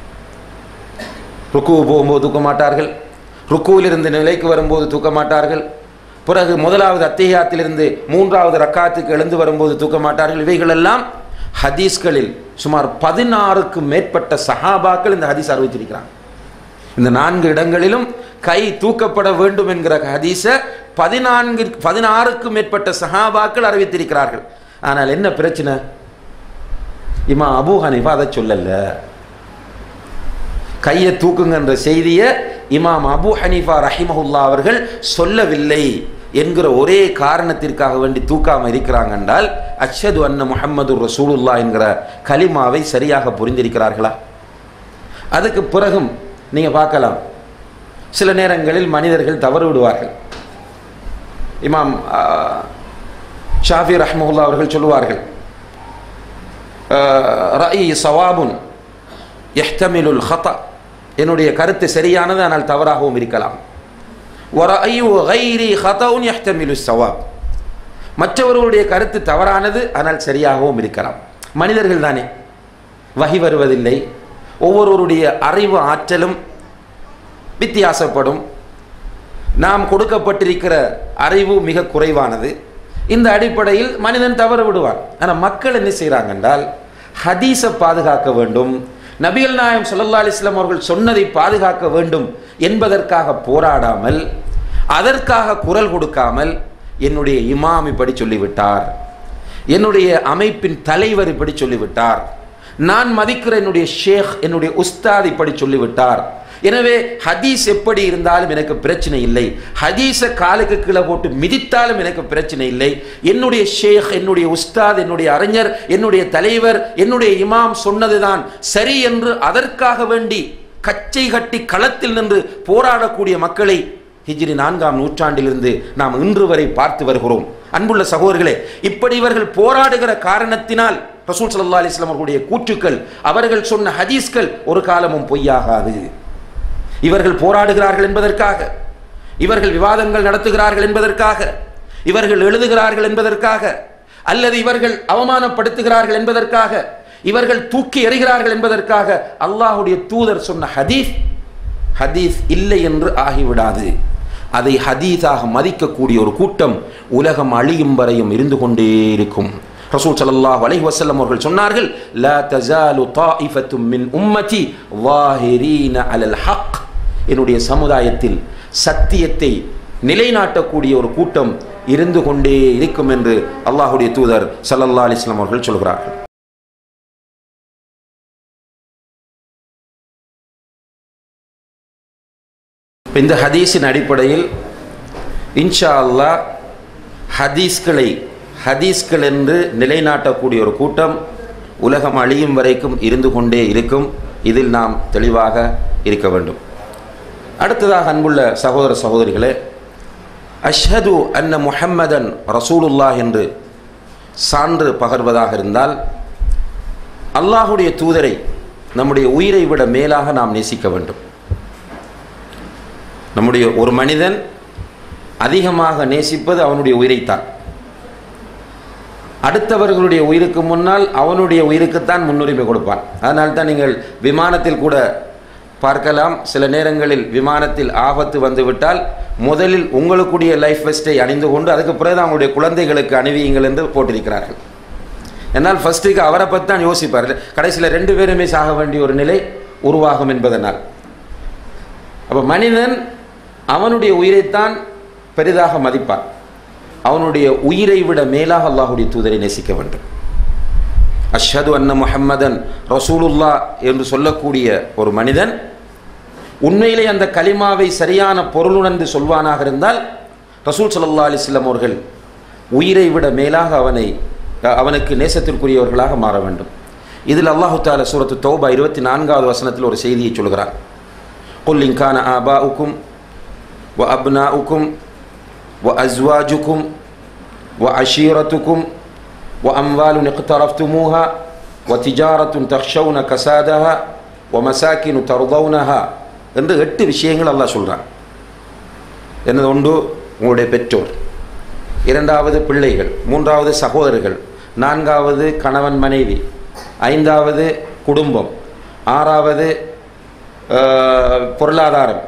ருக்கு போகும்போது தூக்க மாட்டார்கள், ருக்குவிலிருந்து நிலைக்கு வரும்போது தூக்க மாட்டார்கள், பிறகு முதலாவது அத்திஹியாத்திலிருந்து மூன்றாவது ரக்காத்துக்கு எழுந்து வரும்போது தூக்க மாட்டார்கள். இவைகளெல்லாம் ஹதீஸ்களில் சுமார் பதினாறுக்கும் மேற்பட்ட சஹாபாக்கள் இந்த ஹதீஸ் அறிவித்திருக்கிறாங்க. இந்த நான்கு இடங்களிலும் கை தூக்கப்பட வேண்டும் என்கிற ஹதீஸை பதினான்கு பதினாறுக்கும் மேற்பட்ட சஹாபாக்கள் அறிவித்திருக்கிறார்கள். ஆனால் என்ன பிரச்சனை? இமாம் அபூ ஹனீஃபா அதை சொல்லல. கையை தூக்குங்கன்ற செய்தியை இமாம் அபூ ஹனீஃபா ரஹிமஹுல்லா அவர்கள் சொல்லவில்லை என்கிற ஒரே காரணத்திற்காக வேண்டி தூக்காம இருக்கிறாங்க என்றால் அஷ்ஹது அன்ன முஹம்மது ரசூலுல்லாஹ் என்கிற கலிமாவை சரியாக புரிந்திருக்கிறார்களா? அதுக்கு பிறகும் நீங்க பார்க்கலாம், சில நேரங்களில் மனிதர்கள் தவறு விடுவார்கள். இமாம் ஷாஃபி ரஹ்மஹுல்லா அவர்கள் சொல்லுவார்கள், ரஇ சவாபுன் யஹ்தமிலுல் ஹதா, என்னுடைய கருத்து சரியானது ஆனால் தவறாகவும் இருக்கலாம். வரஅயு கைரி ஹதவுன் யஹ்தமிலுஸ் ஸவாப், மற்றவர்களுடைய கருத்து தவறானது ஆனால் சரியாகவும் இருக்கலாம். மனிதர்கள் தானே, வஹி வருவதில்லை, ஒவ்வொருவருடைய அறிவு ஆற்றலும் வித்தியாசப்படும். நாம் கொடுக்கப்பட்டிருக்கிற அறிவு மிக குறைவானது. இந்த அடிப்படையில் மனிதன் தவறு விடுவான். ஆனால் மக்கள் என்ன செய்கிறாங்க என்றால், ஹதீஸை பாதுகாக்க வேண்டும், நபிகள் நாயகம் ஸல்லல்லாஹு அலைஹி வஸல்லம் அவர்கள் சொன்னதை பாதுகாக்க வேண்டும் என்பதற்காக போராடாமல், அதற்காக குரல் கொடுக்காமல், என்னுடைய இமாம் இப்படி சொல்லிவிட்டார், என்னுடைய அமைப்பின் தலைவர் இப்படி சொல்லிவிட்டார், நான் மதிக்கிற என்னுடைய ஷேக் என்னுடைய உஸ்தாத் இப்படி சொல்லிவிட்டார், எனவே ஹதீஸ் எப்படி இருந்தாலும் எனக்கு பிரச்சனை இல்லை, ஹதீஸை காலுக்கு கீழே போட்டு மிதித்தாலும் எனக்கு பிரச்சனை இல்லை, என்னுடைய ஷேக் என்னுடைய உஸ்தாத் என்னுடைய அறிஞர் என்னுடைய தலைவர் என்னுடைய இமாம் சொன்னதுதான் சரி என்று அதற்காக வேண்டி கச்சை கட்டி களத்தில் நின்று போராடக்கூடிய மக்களை ஹிஜ்ரி நான்காம் நூற்றாண்டிலிருந்து நாம் இன்று வரை பார்த்து வருகிறோம். அன்புள்ள சகோதரர்களே, இப்படி இவர்கள் போராடுகிற காரணத்தினால் ரசூல் ஸல்லல்லாஹு அலைஹி வஸல்லம் அவர்களுடைய கூற்றுக்கள், அவர்கள் சொன்ன ஹதீஸ்கள் ஒரு காலமும் பொய்யாகாது. இவர்கள் போராடுகிறார்கள் என்பதற்காக, இவர்கள் விவாதங்கள் நடத்துகிறார்கள் என்பதற்காக, இவர்கள் எழுதுகிறார்கள் என்பதற்காக, அல்லது இவர்கள் அவமானப்படுத்துகிறார்கள் என்பதற்காக, இவர்கள் தூக்கி எறிகிறார்கள் என்பதற்காக அல்லாஹ்வுடைய தூதர் சொன்ன ஹதீஸ் ஹதீஸ் இல்லை என்று ஆகிவிடாது. அதை ஹதீஸாக மதிக்கக்கூடிய ஒரு கூட்டம் உலகம் அழியும் வரையும் இருந்து கொண்டே இருக்கும். ரசூல் ஸல்லல்லாஹு அலைஹி வஸல்லம் அவர்கள் சொன்னார்கள், லா தஸாலு தாயிஃபத்தும் மின் உம்மதி வாஹிரீன அலல் ஹக், என்னுடைய சமுதாயத்தில் சத்தியத்தை நிலைநாட்டக்கூடிய ஒரு கூட்டம் இருந்து கொண்டே இருக்கும் என்று அல்லாஹ்வுடைய தூதர் ஸல்லல்லாஹு அலைஹி வஸல்லம் அவர்கள் சொல்கிறார்கள். இந்த ஹதீஸின் அடிப்படையில் இன்ஷா அல்லாஹ் ஹதீஸ்களை ஹதீஸ்கள் என்று நிலைநாட்டக்கூடிய ஒரு கூட்டம் உலகம் அழியும் வரைக்கும் இருந்து கொண்டே இருக்கும். இதில் நாம் தெளிவாக இருக்க வேண்டும். அடுத்ததாக அன்புள்ள சகோதர சகோதரிகளே, அஷ்ஹது அன்ன முஹம்மதன் ரசூலுல்லாஹ் என்று சான்று பகர்வதாக இருந்தால், அல்லாஹுடைய தூதரை நம்முடைய உயிரை விட மேலாக நாம் நேசிக்க வேண்டும். நம்முடைய ஒரு மனிதன் அதிகமாக நேசிப்பது அவனுடைய உயிரைத்தான். அடுத்தவர்களுடைய உயிருக்கு முன்னால் அவனுடைய உயிருக்குத்தான் முன்னுரிமை கொடுப்பான். அதனால் தான் நீங்கள் விமானத்தில் கூட பார்க்கலாம், சில நேரங்களில் விமானத்தில் ஆபத்து வந்துவிட்டால் முதலில் உங்களுக்குடைய லைஃப் வெஸ்ட்டை அணிந்து கொண்டு அதுக்கு பிறகு அவங்களுடைய குழந்தைகளுக்கு அணிவியுங்கள் என்று போட்டிருக்கிறார்கள். என்னால் ஃபஸ்ட்டுக்கு அவரை பற்றி தான் யோசிப்பார்கள், கடைசியில் ரெண்டு பேருமே சாக வேண்டிய ஒரு நிலை உருவாகும் என்பதனால். அப்போ மனிதன் அவனுடைய உயிரைத்தான் பெரிதாக மதிப்பான். அவனுடைய உயிரை விட மேலாக அல்லாஹுடைய தூதரை நேசிக்க வேண்டும். அஷ்ஹது அன்ன முஹம்மதன் ரசூலுல்லா என்று சொல்லக்கூடிய ஒரு மனிதன் உண்மையிலே அந்த கலிமாவை சரியான பொருளுணர்ந்து சொல்வானாக இருந்தால் ரசூல் ஸல்லல்லாஹு அலைஹி வஸல்லம் அவர்கள் உயிரை விட மேலாக அவனை அவனுக்கு நேசத்திற்குரியவர்களாக மாற வேண்டும். இதில் அல்லாஹு தஆலா சூரத்து தௌபா இருபத்தி நான்காவது வசனத்தில் ஒரு செய்தியை சொல்கிறார். குல் இன் கான ஆபாஉக்கும் வ அப்னாஉக்கும் வ அஸ்வாஜுக்கும் வ அஷீரத்துக்கும் வ அம்வாலுன் இக்தரஃப்துமூஹா வ திஜாரத்துன் தக்ஷௌன கஸாதஹா வ மசாகினு தர்தௌனஹா என்று எட்டு விஷயங்கள் அல்லாஹ் சொல்கிறான். என்னது? ஒன்று உங்களுடைய பெற்றோர், இரண்டாவது பிள்ளைகள், மூன்றாவது சகோதரர்கள், நான்காவது கணவன் மனைவி, ஐந்தாவது குடும்பம், ஆறாவது பொருளாதாரம்,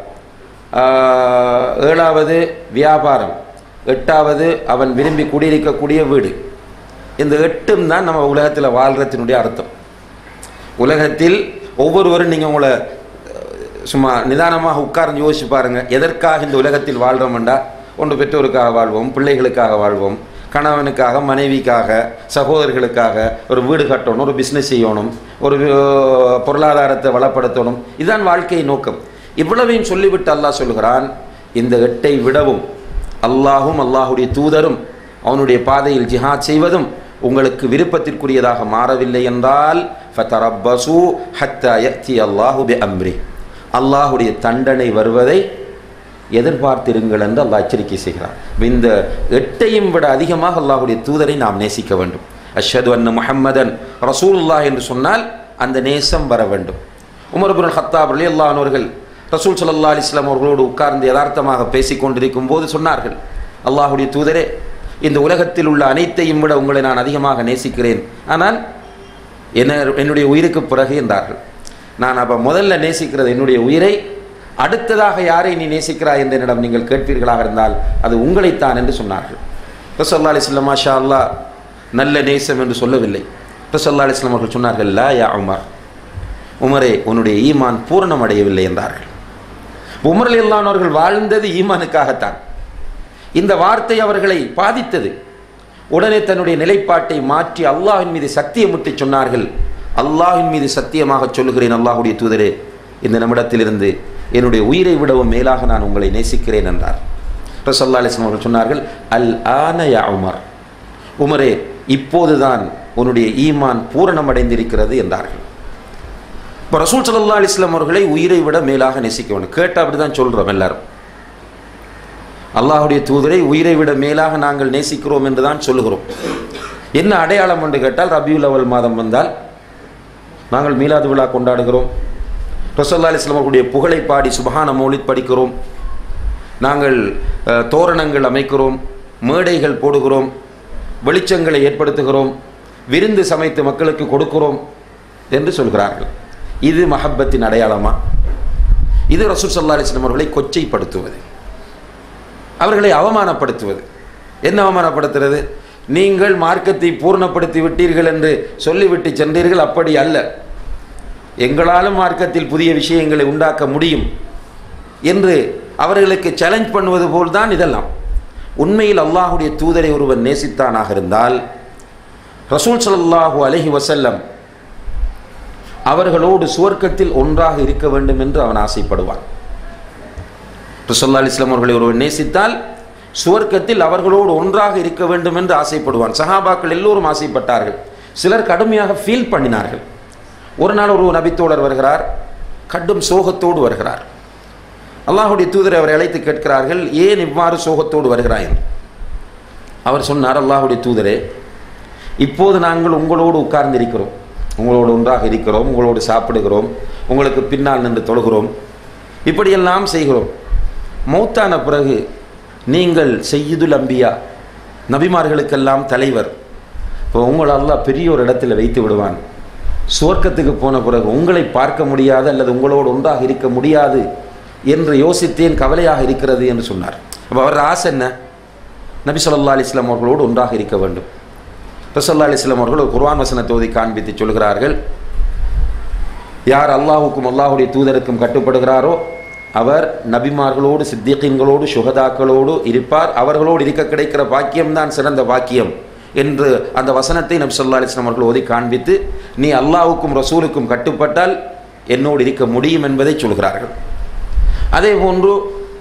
ஏழாவது வியாபாரம், எட்டாவது அவன் விரும்பி குடியிருக்கக்கூடிய வீடு. இந்த எட்டும் தான் நம்ம உலகத்தில் வாழ்கிறத்தினுடைய அர்த்தம். உலகத்தில் ஒவ்வொருவரும் நீங்கள் உங்களை சும்மா நிதானமாக உட்கார்ந்து யோசிச்சு பாருங்கள், எதற்காக இந்த உலகத்தில் வாழ்கிறோம்டா? ஒன்று பெற்றோருக்காக வாழ்வோம், பிள்ளைகளுக்காக வாழ்வோம், கணவனுக்காக, மனைவிக்காக, சகோதரர்களுக்காக, ஒரு வீடு கட்டணும், ஒரு பிஸ்னஸ் செய்யணும், ஒரு பொருளாதாரத்தை வளப்படுத்தணும். இதுதான் வாழ்க்கை நோக்கம். இவ்வளவையும் சொல்லிவிட்டு அல்லாஹ் சொல்கிறான், இந்த எட்டை விடவும் அல்லாஹும் அல்லாஹுடைய தூதரும் அவனுடைய பாதையில் ஜிஹாத் செய்வதும் உங்களுக்கு விருப்பத்திற்குரியதாக மாறவில்லை என்றால் ஃபதரப்பசு ஹத்தா யஅதி அல்லாஹு பிஅம்ரி, அல்லாஹுடைய தண்டனை வருவதை எதிர்பார்த்திருங்கள் என்று அல்லாஹ் எச்சரிக்கை செய்கிறார். இந்த எட்டையும் விட அதிகமாக அல்லாஹுடைய தூதரை நாம் நேசிக்க வேண்டும். அஷ்ஹது அன்ன முஹம்மதன் ரசூலுல்லாஹ் என்று சொன்னால் அந்த நேசம் வர வேண்டும். உமர் இப்னு கத்தாப் ரலியல்லாஹு அன்ஹு அவர்கள் ரசூல் ஸல்லல்லாஹு அலைஹி வஸல்லம் அவர்களோடு உட்கார்ந்து யதார்த்தமாக பேசிக் கொண்டிருக்கும் போது சொன்னார்கள், அல்லாஹ்வுடைய தூதரே, இந்த உலகத்தில் உள்ள அனைத்தையும் விட உங்களை நான் அதிகமாக நேசிக்கிறேன். ஆனால் என்ன என்னுடைய உயிருக்கு பிறகு என்றார்கள். நான் அப்போ முதல்ல நேசிக்கிறது என்னுடைய உயிரை, அடுத்ததாக யாரை நீ நேசிக்கிறாய் என்று என்னிடம் நீங்கள் கேட்பீர்களாக இருந்தால் அது உங்களைத்தான் என்று சொன்னார்கள். ரசூலுல்லாஹி அலைஹி வஸல்லம் மாஷா அல்லாஹ் நல்ல நேசம் என்று சொல்லவில்லை. ரசூலுல்லாஹி அலைஹி வஸல்லம் அவர்கள் சொன்னார்கள், லா யா உமர், உமரே உன்னுடைய ஈமான் பூரணம் அடையவில்லை என்றார்கள். உமர் ரலியல்லாஹு அன்ஹு அவர்கள் வாழ்ந்தது ஈமானுக்காகத்தான். இந்த வார்த்தை அவர்களை பாதித்தது. உடனே தன்னுடைய நிலைப்பாட்டை மாற்றி அல்லாஹ்வின் மீது சத்தியமிட்டு சொன்னார்கள், அல்லாஹ்வின் மீது சத்தியமாக சொல்லுகிறேன் அல்லாஹ்வுடைய தூதரே, இந்த நிமிடத்திலிருந்து என்னுடைய உயிரை விடவும் மேலாக நான் உங்களை நேசிக்கிறேன் என்றார். ரசூலுல்லாஹி அலைஹி வஸல்லம் அவர்கள் சொன்னார்கள், அல் ஆன யா உமர், உமரே இப்போதுதான் உன்னுடைய ஈமான் பூரணம் அடைந்திருக்கிறது என்றார்கள். இப்போ ரசூல் ஸல்லல்லாஹு அலைஹி வஸல்லம் அவர்களை உயிரை விட மேலாக நேசிக்க வேண்டும். கேட்டால் அப்படி தான் சொல்கிறோம் எல்லாரும். அல்லாஹ்வுடைய தூதரை உயிரை விட மேலாக நாங்கள் நேசிக்கிறோம் என்று தான் சொல்லுகிறோம். என்ன அடையாளம் என்று கேட்டால், ரபியுல் அவல் மாதம் வந்தால் நாங்கள் மீலாது விழா கொண்டாடுகிறோம். ரசூலுல்லாஹி அலைஹி வஸல்லம் அவர்களுடைய புகழை பாடி சுப்ஹான மௌலித் படிக்கிறோம். நாங்கள் தோரணங்கள் அமைக்கிறோம், மேடைகள் போடுகிறோம், வெளிச்சங்களை ஏற்படுத்துகிறோம், விருந்து சமைத்து மக்களுக்கு கொடுக்கிறோம் என்று சொல்கிறார்கள். இது மஹப்பத்தின் அடையாளமா? இது ரசூல் ஸல்லல்லாஹு அலைஹி வஸல்லம் அவர்களை கொச்சைப்படுத்துவது, அவர்களை அவமானப்படுத்துவது. என்ன அவமானப்படுத்துறது? நீங்கள் மார்க்கத்தை பூர்ணப்படுத்தி விட்டீர்கள் என்று சொல்லிவிட்டு சென்றீர்கள், அப்படி அல்ல, எங்களாலும் மார்க்கத்தில் புதிய விஷயங்களை உண்டாக்க முடியும் என்று அவர்களுக்கு சேலஞ்ச் பண்ணுவது போல்தான் இதெல்லாம். உண்மையில் அல்லாஹ்வுடைய தூதரை ஒருவன் நேசித்தானாக இருந்தால் ரசூல் ஸல்லல்லாஹு அலைஹி வஸல்லம் அவர்களோடு சுவர்க்கத்தில் ஒன்றாக இருக்க வேண்டும் என்று அவன் ஆசைப்படுவான். ரசூலுல்லாஹி அலைஹி வஸல்லம் அவர்களை ஒருவன் நேசித்தால் சுவர்க்கத்தில் அவர்களோடு ஒன்றாக இருக்க வேண்டும் என்று ஆசைப்படுவான். சஹாபாக்கள் எல்லோரும் ஆசைப்பட்டார்கள். சிலர் கடுமையாக ஃபீல் பண்ணினார்கள். ஒரு நாள் ஒரு நபித்தோழர் வருகிறார், கடும் சோகத்தோடு வருகிறார். அல்லாஹ்வுடைய தூதரை அவரை அழைத்து கேட்கிறார்கள், ஏன் இவ்வாறு சோகத்தோடு வருகிறாய் என்று. அவர் சொன்னார், அல்லாஹ்வுடைய தூதரே, இப்போது நாங்கள் உங்களோடு உட்கார்ந்து இருக்கிறோம், உங்களோடு ஒன்றாக இருக்கிறோம், உங்களோடு சாப்பிடுகிறோம், உங்களுக்கு பின்னால் நின்று தொழுகிறோம், இப்படியெல்லாம் செய்கிறோம். மௌத்தான பிறகு நீங்கள் சய்யிதுல் அம்பியா, நபிமார்களுக்கெல்லாம் தலைவர், இப்போ உங்களை அல்லாஹ் பெரிய ஒரு இடத்துல வைத்து விடுவான். சுவர்க்கத்துக்கு போன பிறகு உங்களை பார்க்க முடியாது அல்லது உங்களோடு ஒன்றாக இருக்க முடியாது என்று யோசித்தேன், கவலையாக இருக்கிறது என்று சொன்னார். அப்போ அவர் ஆசை என்ன? நபி ஸல்லல்லாஹு அலைஹி வஸல்லம் அவர்களோடு ஒன்றாக இருக்க வேண்டும். ரசூலுல்லாஹி அலைஹி வஸல்லம் அவர்கள் ஒரு குர்ஆன் வசனத்தை ஓதி காண்பித்து சொல்கிறார்கள், யார் அல்லாஹ்வுக்கும் அல்லாஹ்வுடைய தூதருக்கும் கட்டுப்படுகிறாரோ அவர் நபிமார்களோடு, சித்திகீன்களோடு, சுஹதாக்களோடு இருப்பார், அவர்களோடு இருக்க கிடைக்கிற பாக்கியம்தான் சிறந்த பாக்கியம் என்று அந்த வசனத்தை நபி ஸல்லல்லாஹு அலைஹி வஸல்லம் அவர்கள் ஓதி காண்பித்து, நீ அல்லாஹ்வுக்கும் ரசூலுக்கும் கட்டுப்பட்டால் என்னோடு இருக்க முடியும் என்பதை சொல்கிறார்கள். அதே போன்று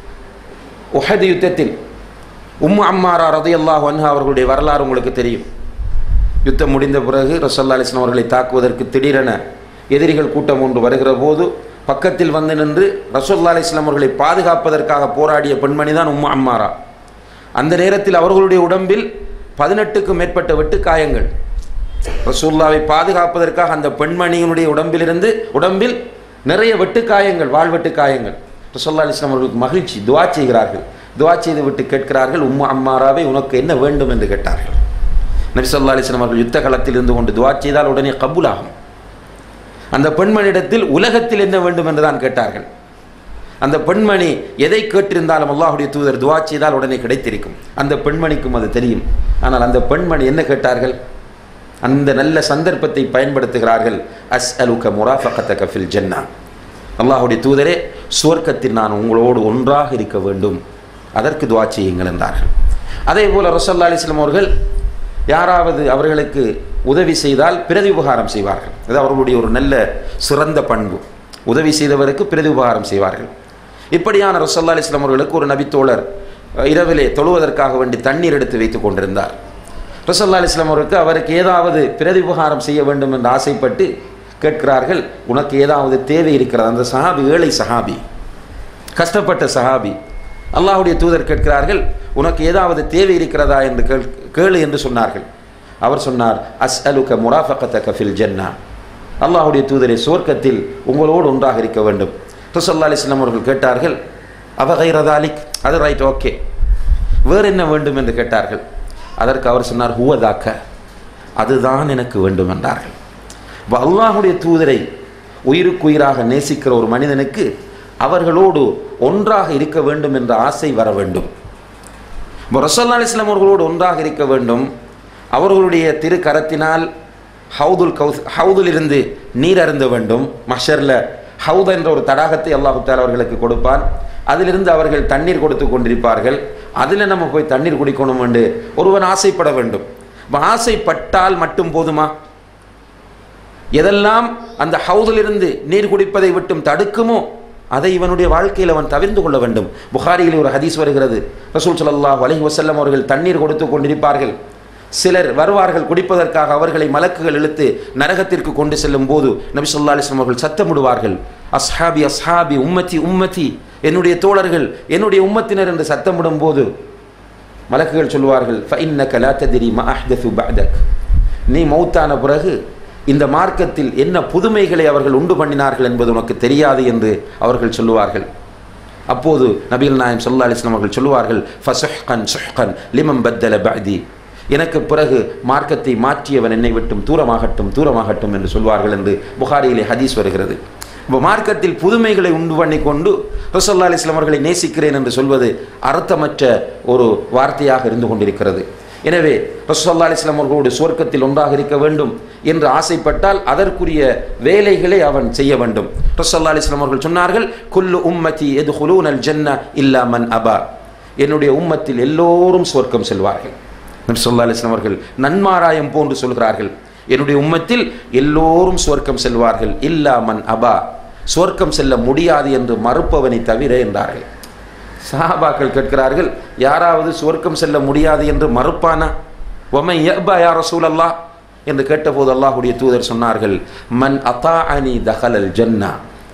உஹது யுத்தத்தில் உம்மு அம்மாரா ரலியல்லாஹு அன்ஹா அவர்களுடைய வரலாறு உங்களுக்கு தெரியும். யுத்தம் முடிந்த பிறகு ரசூலுல்லாஹி அலைஹி வஸல்லம் அவர்களை தாக்குவதற்கு திடீரென எதிரிகள் கூட்டம் ஒன்று வருகிற போது பக்கத்தில் வந்து நின்று ரசூலுல்லாஹி அலைஹி வஸல்லம் அவர்களை பாதுகாப்பதற்காக போராடிய பெண்மணி தான் உம்மு அம்மாரா. அந்த நேரத்தில் அவர்களுடைய உடம்பில் பதினெட்டுக்கும் மேற்பட்ட வெட்டுக்காயங்கள். ரசூலுல்லாஹை பாதுகாப்பதற்காக அந்த பெண்மணியினுடைய உடம்பிலிருந்து உடம்பில் நிறைய வெட்டுக்காயங்கள், வாழ்வெட்டு காயங்கள். ரசூலுல்லாஹி அலைஹி வஸல்லம் அவர்களுக்கு மகிழ்ச்சி, துஆ செய்கிறார்கள். துஆ செய்து விட்டு கேட்கிறார்கள், உம்மு அம்மாராவை உனக்கு என்ன வேண்டும் என்று கேட்டார்கள். நபி ஸல்லல்லாஹு அலைஹி வஸல்லம் அவர்கள் யுத்த களத்தில் இருந்து கொண்டு துஆ செய்தால் உடனே கபூலாகும். அந்த பெண்மணியிடத்தில் உலகத்தில் என்ன வேண்டும் என்று தான் கேட்டார்கள். அந்த பெண்மணி எதை கேட்டிருந்தாலும் அல்லாஹ்வுடைய தூதர் துஆ செய்தால் உடனே கிடைத்திருக்கும். அந்த பெண்மணிக்கும் அது தெரியும். ஆனால் அந்த பெண்மணி என்ன கேட்டார்கள்? அந்த நல்ல சந்தர்ப்பத்தை பயன்படுத்துகிறார்கள். அஸ்அலுக முராஃபகதக ஃபில் ஜன்னா, அல்லாஹ்வுடைய தூதரே சுவர்க்கத்தில் நான் உங்களோடு ஒன்றாக இருக்க வேண்டும், அதற்கு துஆ செய்யுங்கள் என்றார்கள். அதே போல ரசூலுல்லாஹி அலைஹி வஸல்லம் அவர்கள் யாராவது அவர்களுக்கு உதவி செய்தால் பிரதி உபகாரம் செய்வார்கள். அது அவர்களுடைய ஒரு நல்ல சிறந்த பண்பு. உதவி செய்தவருக்கு பிரதி உபகாரம் செய்வார்கள். இப்படியான ரசூலுல்லாஹி அலைஹி வஸல்லம் அவர்களுக்கு ஒரு நபித்தோழர் இரவிலே தொழுவதற்காக வேண்டி தண்ணீர் எடுத்து வைத்துக் கொண்டிருந்தார். ரசூலுல்லாஹி அலைஹி வஸல்லம் அவருக்கு அவருக்கு ஏதாவது பிரதி உபகாரம் செய்ய வேண்டும் என்று ஆசைப்பட்டு கேட்கிறார்கள், உனக்கு ஏதாவது தேவை இருக்கிறது? அந்த சஹாபி ஏழை சஹாபி, கஷ்டப்பட்ட சஹாபி. அல்லாஹ்வுடைய தூதர் கேட்கிறார்கள், உனக்கு ஏதாவது தேவை இருக்கிறதா என்று கேள் கேளு என்று சொன்னார்கள். அவர் சொன்னார், அஸ்அலுக முராஃபகதக ஃபில் ஜன்னா, அல்லாஹ்வுடைய தூதரே, சுவர்க்கத்தில் உங்களோடு ஒன்றாக இருக்க வேண்டும். ரசூலுல்லாஹி அலைஹி வஸல்லம் அவர்கள் கேட்டார்கள், அவ கைரதாலிக், அது ரைட், ஓகே, வேறு என்ன வேண்டும் என்று கேட்டார்கள். அதற்கு அவர் சொன்னார், ஹுவதாக்க, அதுதான் எனக்கு வேண்டும் என்றார்கள். அல்லாஹ்வுடைய தூதரை உயிருக்குயிராக நேசிக்கிற ஒரு மனிதனுக்கு அவர்களோடு ஒன்றாக இருக்க வேண்டும் என்ற ஆசை வர வேண்டும். ரசூலுல்லாஹி அலைஹி வஸல்லம் அவர்களோடு ஒன்றாக இருக்க வேண்டும். அவர்களுடைய திரு கரத்தினால் ஹவுதுல் கௌஸ் ஹவுதில் இருந்து நீர் அருந்த வேண்டும். மஹ்ஷர்ல ஹவுத் என்ற ஒரு தடாகத்தை அல்லாஹ் தஆலா அவர்களுக்கு கொடுப்பான். அதிலிருந்து அவர்கள் தண்ணீர் கொடுத்து கொண்டிருப்பார்கள். அதில் நம்ம போய் தண்ணீர் குடிக்கணும் என்று ஒருவன் ஆசைப்பட வேண்டும். ஆசைப்பட்டால் மட்டும் போதுமா? எதெல்லாம் அந்த ஹவுதிலிருந்து நீர் குடிப்பதை விட்டும் தடுக்குமோ அதை இவனுடைய வாழ்க்கையில் அவன் தவிர்த்து கொள்ள வேண்டும். புகாரியில் ஒரு ஹதீஸ் வருகிறது. ரசூல் ஸல்லல்லாஹு அலைஹி வஸல்லம் அவர்கள் தண்ணீர் கொடுத்து கொண்டிருப்பார்கள். சிலர் வருவார்கள் குடிப்பதற்காக. அவர்களை மலக்குகள் இழுத்து நரகத்திற்கு கொண்டு செல்லும் போது நபி ஸல்லல்லாஹு அலைஹி வஸல்லம் அவர்கள் சத்தமிடுவார்கள், அஸ்ஹாபி அஸ்ஹாபி உம்மத்தி உம்மத்தி, என்னுடைய தோழர்கள் என்னுடைய உம்மத்தினர் என்று சத்தமிடும் போது மலக்குகள் சொல்வார்கள், ஃபஇன்னக லா தத்ரி மா அஹ்தஸு பஅதக், நீ மௌத்தான பிறகு இந்த மார்க்கத்தில் என்ன புதுமைகளை அவர்கள் உண்டு பண்ணினார்கள் என்பது உனக்கு தெரியாது என்று அவர்கள் சொல்லுவார்கள். அப்போது நபிகள் நாயகம் ஸல்லல்லாஹு அலைஹி வஸல்லம் அவர்கள் சொல்லுவார்கள், ஃபஸஹ்கன் ஸஹ்கன் லிமன் பத்தல பஅதி, எனக்கு பிறகு மார்க்கத்தை மாற்றியவன் என்னை விட்டும் தூரமாகட்டும் தூரமாகட்டும் என்று சொல்வார்கள் என்று புகாரியிலே ஹதீஸ் வருகிறது. இப்போ மார்க்கத்தில் புதுமைகளை உண்டு பண்ணி கொண்டு ரசூலுல்லாஹி அலைஹி வஸல்லம் அவர்களை நேசிக்கிறேன் என்று சொல்வது அர்த்தமற்ற ஒரு வார்த்தையாக இருந்து கொண்டிருக்கிறது. எனவே ரசூலுல்லாஹி அலைஹி வஸல்லம் அவர்களோடு சுவர்க்கத்தில் ஒன்றாக இருக்க வேண்டும் என்று ஆசைப்பட்டால் அதற்குரிய வேலைகளை அவன் செய்ய வேண்டும். ரசூலுல்லாஹி அலைஹி வஸல்லம் அவர்கள் சொன்னார்கள், குல்லு உம்மதி யதுகுலூனல் ஜன்னah இல்லா மன் அபா, என்னுடைய உம்மத்தில் எல்லோரும் சுவர்க்கம் செல்வார்கள். நபி ஸல்லல்லாஹு அலைஹி வஸல்லம் அவர்கள் நன்மாராயம் போன்று சொல்கிறார்கள், என்னுடைய உம்மத்தில் எல்லோரும் சுவர்க்கம் செல்வார்கள், இல்லா மன் அபா, சுவர்க்கம் செல்ல முடியாது என்று மறுப்பவனை தவிர என்றார்கள். சஹாபாக்கள் கேட்கிறார்கள், யாராவது சுவர்க்கம் செல்ல முடியாது என்று மறுப்பானா? வமை யபா யா ரசூலல்லாஹ் என்று கேட்டபோது அல்லாஹ்வுடைய தூதர் சொன்னார்கள், மன் அதாஅனி தஹலல் ஜன்னா,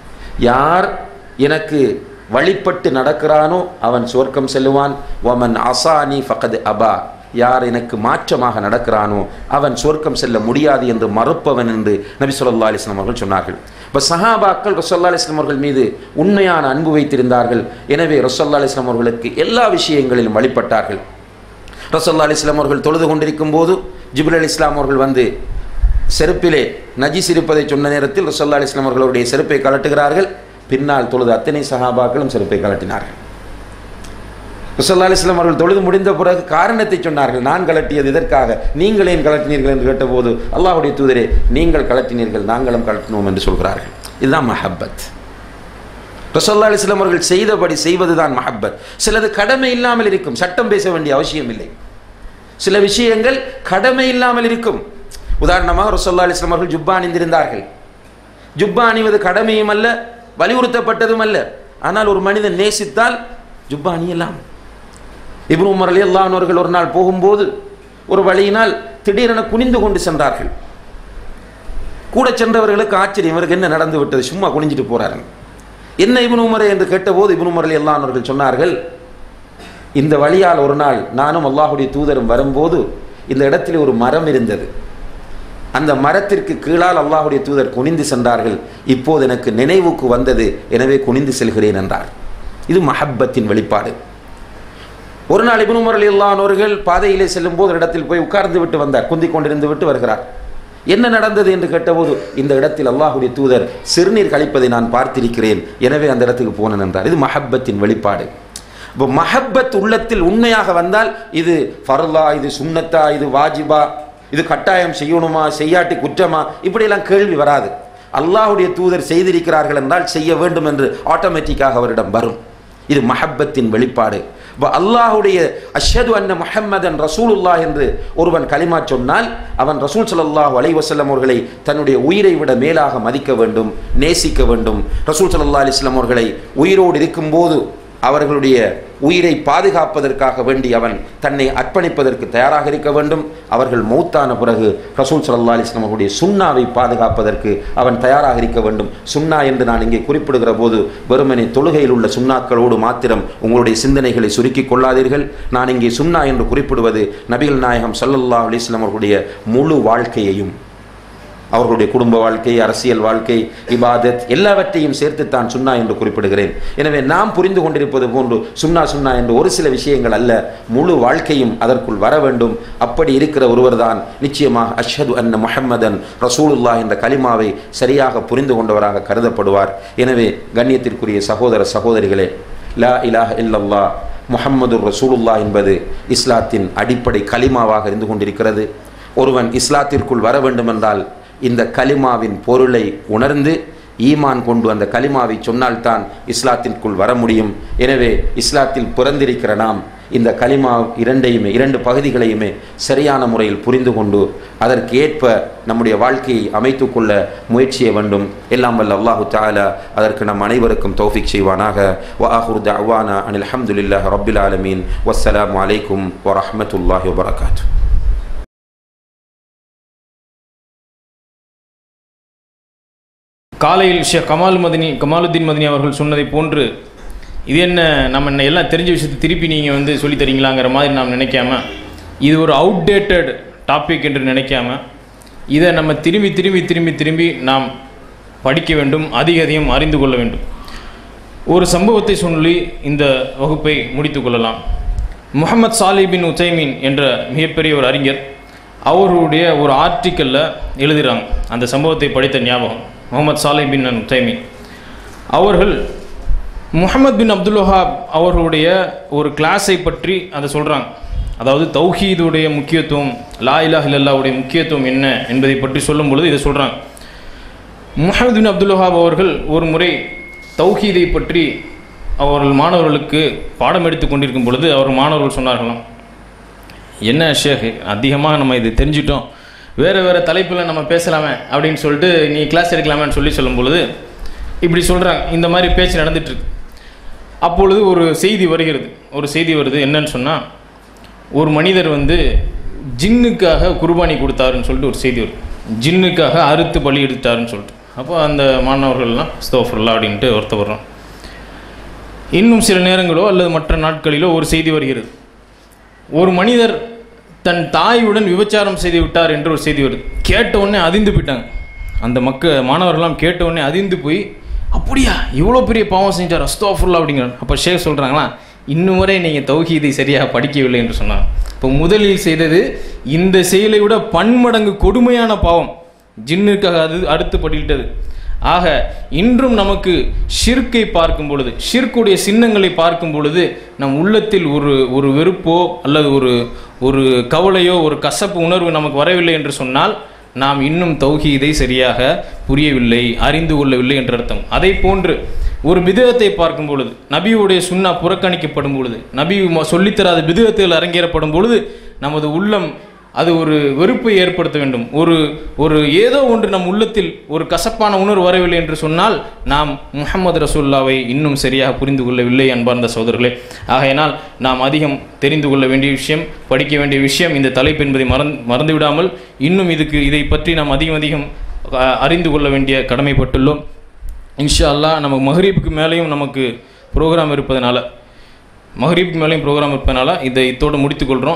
யார் எனக்கு வழிபட்டு நடக்கிறானோ அவன் சுவர்க்கம் செல்லுவான். வமன் அசானி ஃபகத் அபா, யார் எனக்கு மாற்றமாக நடக்கிறானோ அவன் சுவர்க்கம் செல்ல முடியாது என்று மறுப்பவன் என்று நபி ஸல்லல்லாஹு அலைஹி வஸல்லம் அவர்கள் சொன்னார்கள். இப்போ சஹாபாக்கள் ரசூலுல்லாஹி அலைஹி வஸல்லம் அவர்கள் மீது உண்மையான அன்பு வைத்திருந்தார்கள். எனவே ரசூலுல்லாஹி அலைஹி வஸல்லம் அவர்களுக்கு எல்லா விஷயங்களிலும் வழிபட்டார்கள். ரசூலுல்லாஹி அலைஹி வஸல்லம் அவர்கள் தொழுது கொண்டிருக்கும் போது ஜிப்ரீல் அலைஹிஸ்ஸலாம் அவர்கள் வந்து செருப்பிலே நஜீஸ் இருப்பதை சொன்ன நேரத்தில் ரசூலுல்லாஹி அலைஹி வஸல்லம் அவர்களுடைய செருப்பை கலட்டுகிறார்கள். பின்னால் தொழுது அத்தனை சஹாபாக்களும் செருப்பை கலட்டினார்கள். ரசூலுல்லாஹி அலைஹி வஸல்லம் அவர்கள் தொழுது முடிந்த பிறகு காரணத்தை சொன்னார்கள், நான் கலட்டியது இதற்காக, நீங்கள் ஏன் கலட்டினீர்கள் என்று கேட்டபோது அல்லாஹ்வுடைய தூதரே, நீங்கள் கலட்டினீர்கள், நாங்களும் கலட்டினோம் என்று சொல்கிறார்கள். இதுதான் மஹப்பத். ரசூலுல்லாஹி அலைஹி வஸல்லம் அவர்கள் செய்தபடி செய்வதுதான் மஹப்பத். சிலது கடமை இல்லாமல் இருக்கும், சட்டம் பேச வேண்டிய அவசியம் இல்லை. சில விஷயங்கள் கடமை இல்லாமல் இருக்கும். உதாரணமாக ரசூலுல்லாஹி அலைஹி வஸல்லம் அவர்கள் ஜுப்பா அணிந்திருந்தார்கள். ஜுப்பா அணிவது கடமையும் அல்ல, வலியுறுத்தப்பட்டதும் அல்ல. ஆனால் ஒரு மனிதன் நேசித்தால் ஜுப்பா அணியலாம். இப்னு உமர் ரலியல்லாஹு அன்ஹு அவர்கள் ஒரு நாள் போகும்போது ஒரு வழியினால் திடீரென குனிந்து கொண்டு சென்றார்கள். கூட சென்றவர்களுக்கு ஆச்சரியம், இவருக்கு என்ன நடந்து விட்டது, சும்மா குனிஞ்சிட்டு போறாரு. என்ன இப்னு உமரே என்று கேட்டபோது இப்னு உமர் ரலியல்லாஹு அன்ஹு அவர்கள் சொன்னார்கள், இந்த வழியால் ஒரு நாள் நானும் அல்லாஹ்வுடைய தூதரும் வரும்போது இந்த இடத்தில் ஒரு மரம் இருந்தது. அந்த மரத்திற்கு கீழால் அல்லாஹ்வுடைய தூதர் குனிந்து சென்றார்கள். இப்போது எனக்கு நினைவுக்கு வந்தது, எனவே குனிந்து செல்கிறேன் என்றார். இது மஹப்பத்தின் வெளிப்பாடு. ஒரு நாள் இப்னு உமர் ரலியல்லாஹு அன்ஹு அவர்கள் பாதையிலே செல்லும் போது இடத்தில் போய் உட்கார்ந்து விட்டு வந்தார். குந்தி கொண்டிருந்து விட்டு வருகிறார். என்ன நடந்தது என்று கேட்டபோது, இந்த இடத்தில் அல்லாஹ்வுடைய தூதர் சிறுநீர் கழிப்பதை நான் பார்த்திருக்கிறேன், எனவே அந்த இடத்துக்கு போனேன் என்றார். இது மஹப்பத்தின் வெளிப்பாடு. இப்போ மஹப்பத் உள்ளத்தில் உண்மையாக வந்தால் இது ஃபர்லா, இது சுன்னத்தா, இது வாஜிபா, இது கட்டாயம் செய்யணுமா, செய்யாட்டி குற்றமா, இப்படியெல்லாம் கேள்வி வராது. அல்லாஹ்வுடைய தூதர் செய்திருக்கிறார்கள் என்றால் செய்ய வேண்டும் என்று ஆட்டோமேட்டிக்காக அவரிடம் வரும். இது மஹப்பத்தின் வெளிப்பாடு. அல்லாஹ்வுடைய அஷ்ஹது அன்ன முஹம்மதன் ரசூலுல்லாஹ் என்று ஒருவன் கலிமா சொன்னால் அவன் ரசூல் ஸல்லல்லாஹு அலைஹி வஸல்லம் அவர்களை தன்னுடைய உயிரை விட மேலாக மதிக்க வேண்டும், நேசிக்க வேண்டும். ரசூல் ஸல்லல்லாஹு அலைஹி வஸல்லம் அவர்களை உயிரோடு இருக்கும்போது அவர்களுடைய உயிரை பாதுகாப்பதற்காக வேண்டி அவன் தன்னை அர்ப்பணிப்பதற்கு தயாராக இருக்க வேண்டும். அவர்கள் மௌத்தான பிறகு ரசூல் ஸல்லல்லாஹு அலைஹி வஸல்லம் அவருடைய சுன்னாவை பாதுகாப்பதற்கு அவன் தயாராக இருக்க வேண்டும். சுன்னா என்று நான் இங்கே குறிப்பிடுகிற போது வெறுமனே தொழுகையில் உள்ள சுன்னாக்களோடு மாத்திரம் உங்களுடைய சிந்தனைகளை சுருக்கிக் கொள்ளாதீர்கள். நான் இங்கே சுன்னா என்று குறிப்பிடுவது நபிகள் நாயகம் ஸல்லல்லாஹு அலைஹி வஸல்லம் அவர்களுடைய முழு வாழ்க்கையையும் அவர்களுடைய குடும்ப வாழ்க்கை, அரசியல் வாழ்க்கை, இபாதத் எல்லாவற்றையும் சேர்த்து தான் சுன்னா என்று குறிப்பிடுகிறேன். எனவே நாம் புரிந்து கொண்டிருப்பது போன்று சுன்னா சுன்னா என்று ஒரு சில விஷயங்கள் அல்ல, முழு வாழ்க்கையும் அதற்குள் வர வேண்டும். அப்படி இருக்கிற ஒருவர் தான் நிச்சயமாக அஷ்ஹது அன்ன முஹம்மதன் ரசூலுல்லாஹ் என்ற கலிமாவை சரியாக புரிந்து கொண்டவராக கருதப்படுவார். எனவே கண்ணியத்திற்குரிய சகோதர சகோதரிகளே, லா இலாஹ இல்லல்லாஹ் முஹம்மது ரசூலுல்லாஹ் என்பது இஸ்லாத்தின் அடிப்படை கலிமாவாக இருந்து கொண்டிருக்கிறது. ஒருவன் இஸ்லாத்திற்குள் வர வேண்டும் என்றால் இந்த கலிமாவின் பொருளை உணர்ந்து ஈமான் கொண்டு அந்த கலிமாவை சொன்னால்தான் இஸ்லாத்திற்குள் வர முடியும். எனவே இஸ்லாத்தில் பிறந்திருக்கிற நாம் இந்த கலிமா இரண்டையுமே இரண்டு பகுதிகளையுமே சரியான முறையில் புரிந்து கொண்டு அதற்கு ஏற்ப நம்முடைய வாழ்க்கையை அமைத்து கொள்ள முயற்சிய வேண்டும். எல்லாம் வல்ல அல்லாஹு தஆலா அதற்கு நம் அனைவருக்கும் தௌஃபீக் செய்வானாக. வ ஆஹிரு தஅவானா அனில் ஹம்துலில்லாஹி ரப்பில் ஆலமீன். வஸ்ஸலாமு அலைக்கும் வ ரஹ்மத்துல்லாஹி வ பரகாத்துஹு. காலையில் ஷேக் கமால் மதனி கமாலுத்தீன் மதனி அவர்கள் சொன்னதை போன்று இது என்ன நம்ம என்ன எல்லாம் தெரிஞ்ச விஷயத்தை திருப்பி நீங்கள் வந்து சொல்லி தரீங்களாங்கிற மாதிரி நாம் நினைக்காம, இது ஒரு அவுட்டேட்டட் டாபிக் என்று நினைக்காம இதை நம்ம திரும்பி திரும்பி திரும்பி திரும்பி நாம் படிக்க வேண்டும், அதிக அதிகம் அறிந்து கொள்ள வேண்டும். ஒரு சம்பவத்தை சொல்லி இந்த வகுப்பை முடித்து கொள்ளலாம். முஹம்மது சாலிஹ் பின் உத்தைமீன் என்ற மிகப்பெரிய ஒரு அறிஞர் அவருடைய ஒரு ஆர்டிக்கலில் எழுதுகிறாங்க. அந்த சம்பவத்தை படித்த ஞாபகம். முகமது சாலிஹ் பின் உத்தைமீன் அவர்கள் முஹம்மது பின் அப்துல் வஹாப் அவர்களுடைய ஒரு கிளாஸை பற்றி அதை சொல்கிறாங்க. அதாவது தௌஹீதுடைய முக்கியத்துவம், லா இலாஹ இல்லல்லாஹ்வுடைய முக்கியத்துவம் என்ன என்பதை பற்றி சொல்லும் பொழுது இதை சொல்கிறாங்க. முஹம்மது பின் அப்துல் வஹாப் அவர்கள் ஒரு முறை தௌஹீதை பற்றி அவர்கள் மாணவர்களுக்கு பாடம் எடுத்து கொண்டிருக்கும் பொழுது அவர் மாணவர்கள் சொன்னார்களாம், என்ன ஷேக், அதிகமாக நம்ம இது தெரிஞ்சிட்டோம், வேறு வேறு தலைப்பில் நம்ம பேசலாமே அப்படின்னு சொல்லிட்டு நீ கிளாஸ் எடுக்கலாமேன்னு சொல்லி சொல்லும் பொழுது இப்படி சொல்கிறாங்க. இந்த மாதிரி பேச்சு நடந்துகிட்ருக்கு. அப்பொழுது ஒரு செய்தி வருகிறது. ஒரு செய்தி வருது என்னன்னு சொன்னால், ஒரு மனிதர் வந்து ஜின்னுக்காக குர்பானி கொடுத்தாருன்னு சொல்லிட்டு ஒரு செய்தி வருது. ஜின்னுக்காக அறுத்து பலி எடுத்தாருன்னு சொல்லிட்டு. அப்போ அந்த மாணவர்கள்லாம் அஸ்தக்ஃபிருல்லாஹ் அப்படின்ட்டு ஒருத்த வர்றோம். இன்னும் சில நேரங்களோ அல்லது மற்ற நாட்களிலோ ஒரு செய்தி வருகிறது, ஒரு மனிதர் தன் தாயுடன் விபச்சாரம் செய்து விட்டார் என்று ஒரு செய்தி வருது. கேட்ட உடனே அதிர்ந்து போயிட்டாங்க. அந்த மக்கள் மாணவர்கள்லாம் கேட்ட உடனே அதிர்ந்து போய், அப்படியா இவ்வளோ பெரிய பாவம் செஞ்சார் அஸ்தக்ஃபிருல்லாஹ் அப்படிங்கிறார். அப்போ ஷேக் சொல்கிறாங்களா, இன்னும் வரை நீங்கள் தௌஹீதை சரியாக படிக்கவில்லை என்று சொன்னாங்க. இப்போ முதலில் செய்தது இந்த செயலை விட பன்மடங்கு கொடுமையான பாவம், ஜின்னுக்காக அது அடுத்து படிக்கிட்டது. ஆக இன்றும் நமக்கு ஷிர்க்கை பார்க்கும் பொழுது, ஷிர்க்குடைய சின்னங்களை பார்க்கும் பொழுது நம் உள்ளத்தில் ஒரு ஒரு வெறுப்போ அல்லது ஒரு ஒரு கவலையோ ஒரு கசப்பு உணர்வு நமக்கு வரவில்லை என்று சொன்னால் நாம் இன்னும் தௌஹீதை சரியாக புரியவில்லை, அறிந்து கொள்ளவில்லை என்ற அர்த்தம். அதை போன்று ஒரு பிதுஅத்தை பார்க்கும் பொழுது, நபியுடைய சுன்னா புறக்கணிக்கப்படும் பொழுது, நபி சொல்லித்தராத பிதுஅத்துகள் அரங்கேறப்படும் பொழுது நமது உள்ளம் அது ஒரு வெறுப்பை ஏற்படுத்த வேண்டும். ஒரு ஒரு ஏதோ ஒன்று நம் உள்ளத்தில் ஒரு கசப்பான உணர்வு வரவில்லை என்று சொன்னால் நாம் முஹம்மது ரசூலுல்லாவை இன்னும் சரியாக புரிந்து கொள்ளவில்லை அன்பார்ந்த சகோதரர்களே. ஆகையினால் நாம் அதிகம் தெரிந்து கொள்ள வேண்டிய விஷயம், படிக்க வேண்டிய விஷயம் இந்த தலைப்பு என்பதை மறந் மறந்துவிடாமல் இன்னும் இதுக்கு இதை பற்றி நாம் அதிகம் அதிகம் அறிந்து கொள்ள வேண்டிய கடமைப்பட்டுள்ளோம். இன்ஷா அல்லாஹ் நமக்கு மஹ்ரிபுக்கு மேலேயும் நமக்கு ப்ரோக்ராம் இருப்பதனால மஹ்ரிபுக்கு மேலேயும் ப்ரோக்ராம் இருப்பதனால இதை இத்தோடு முடித்துக்கொள்கிறோம்.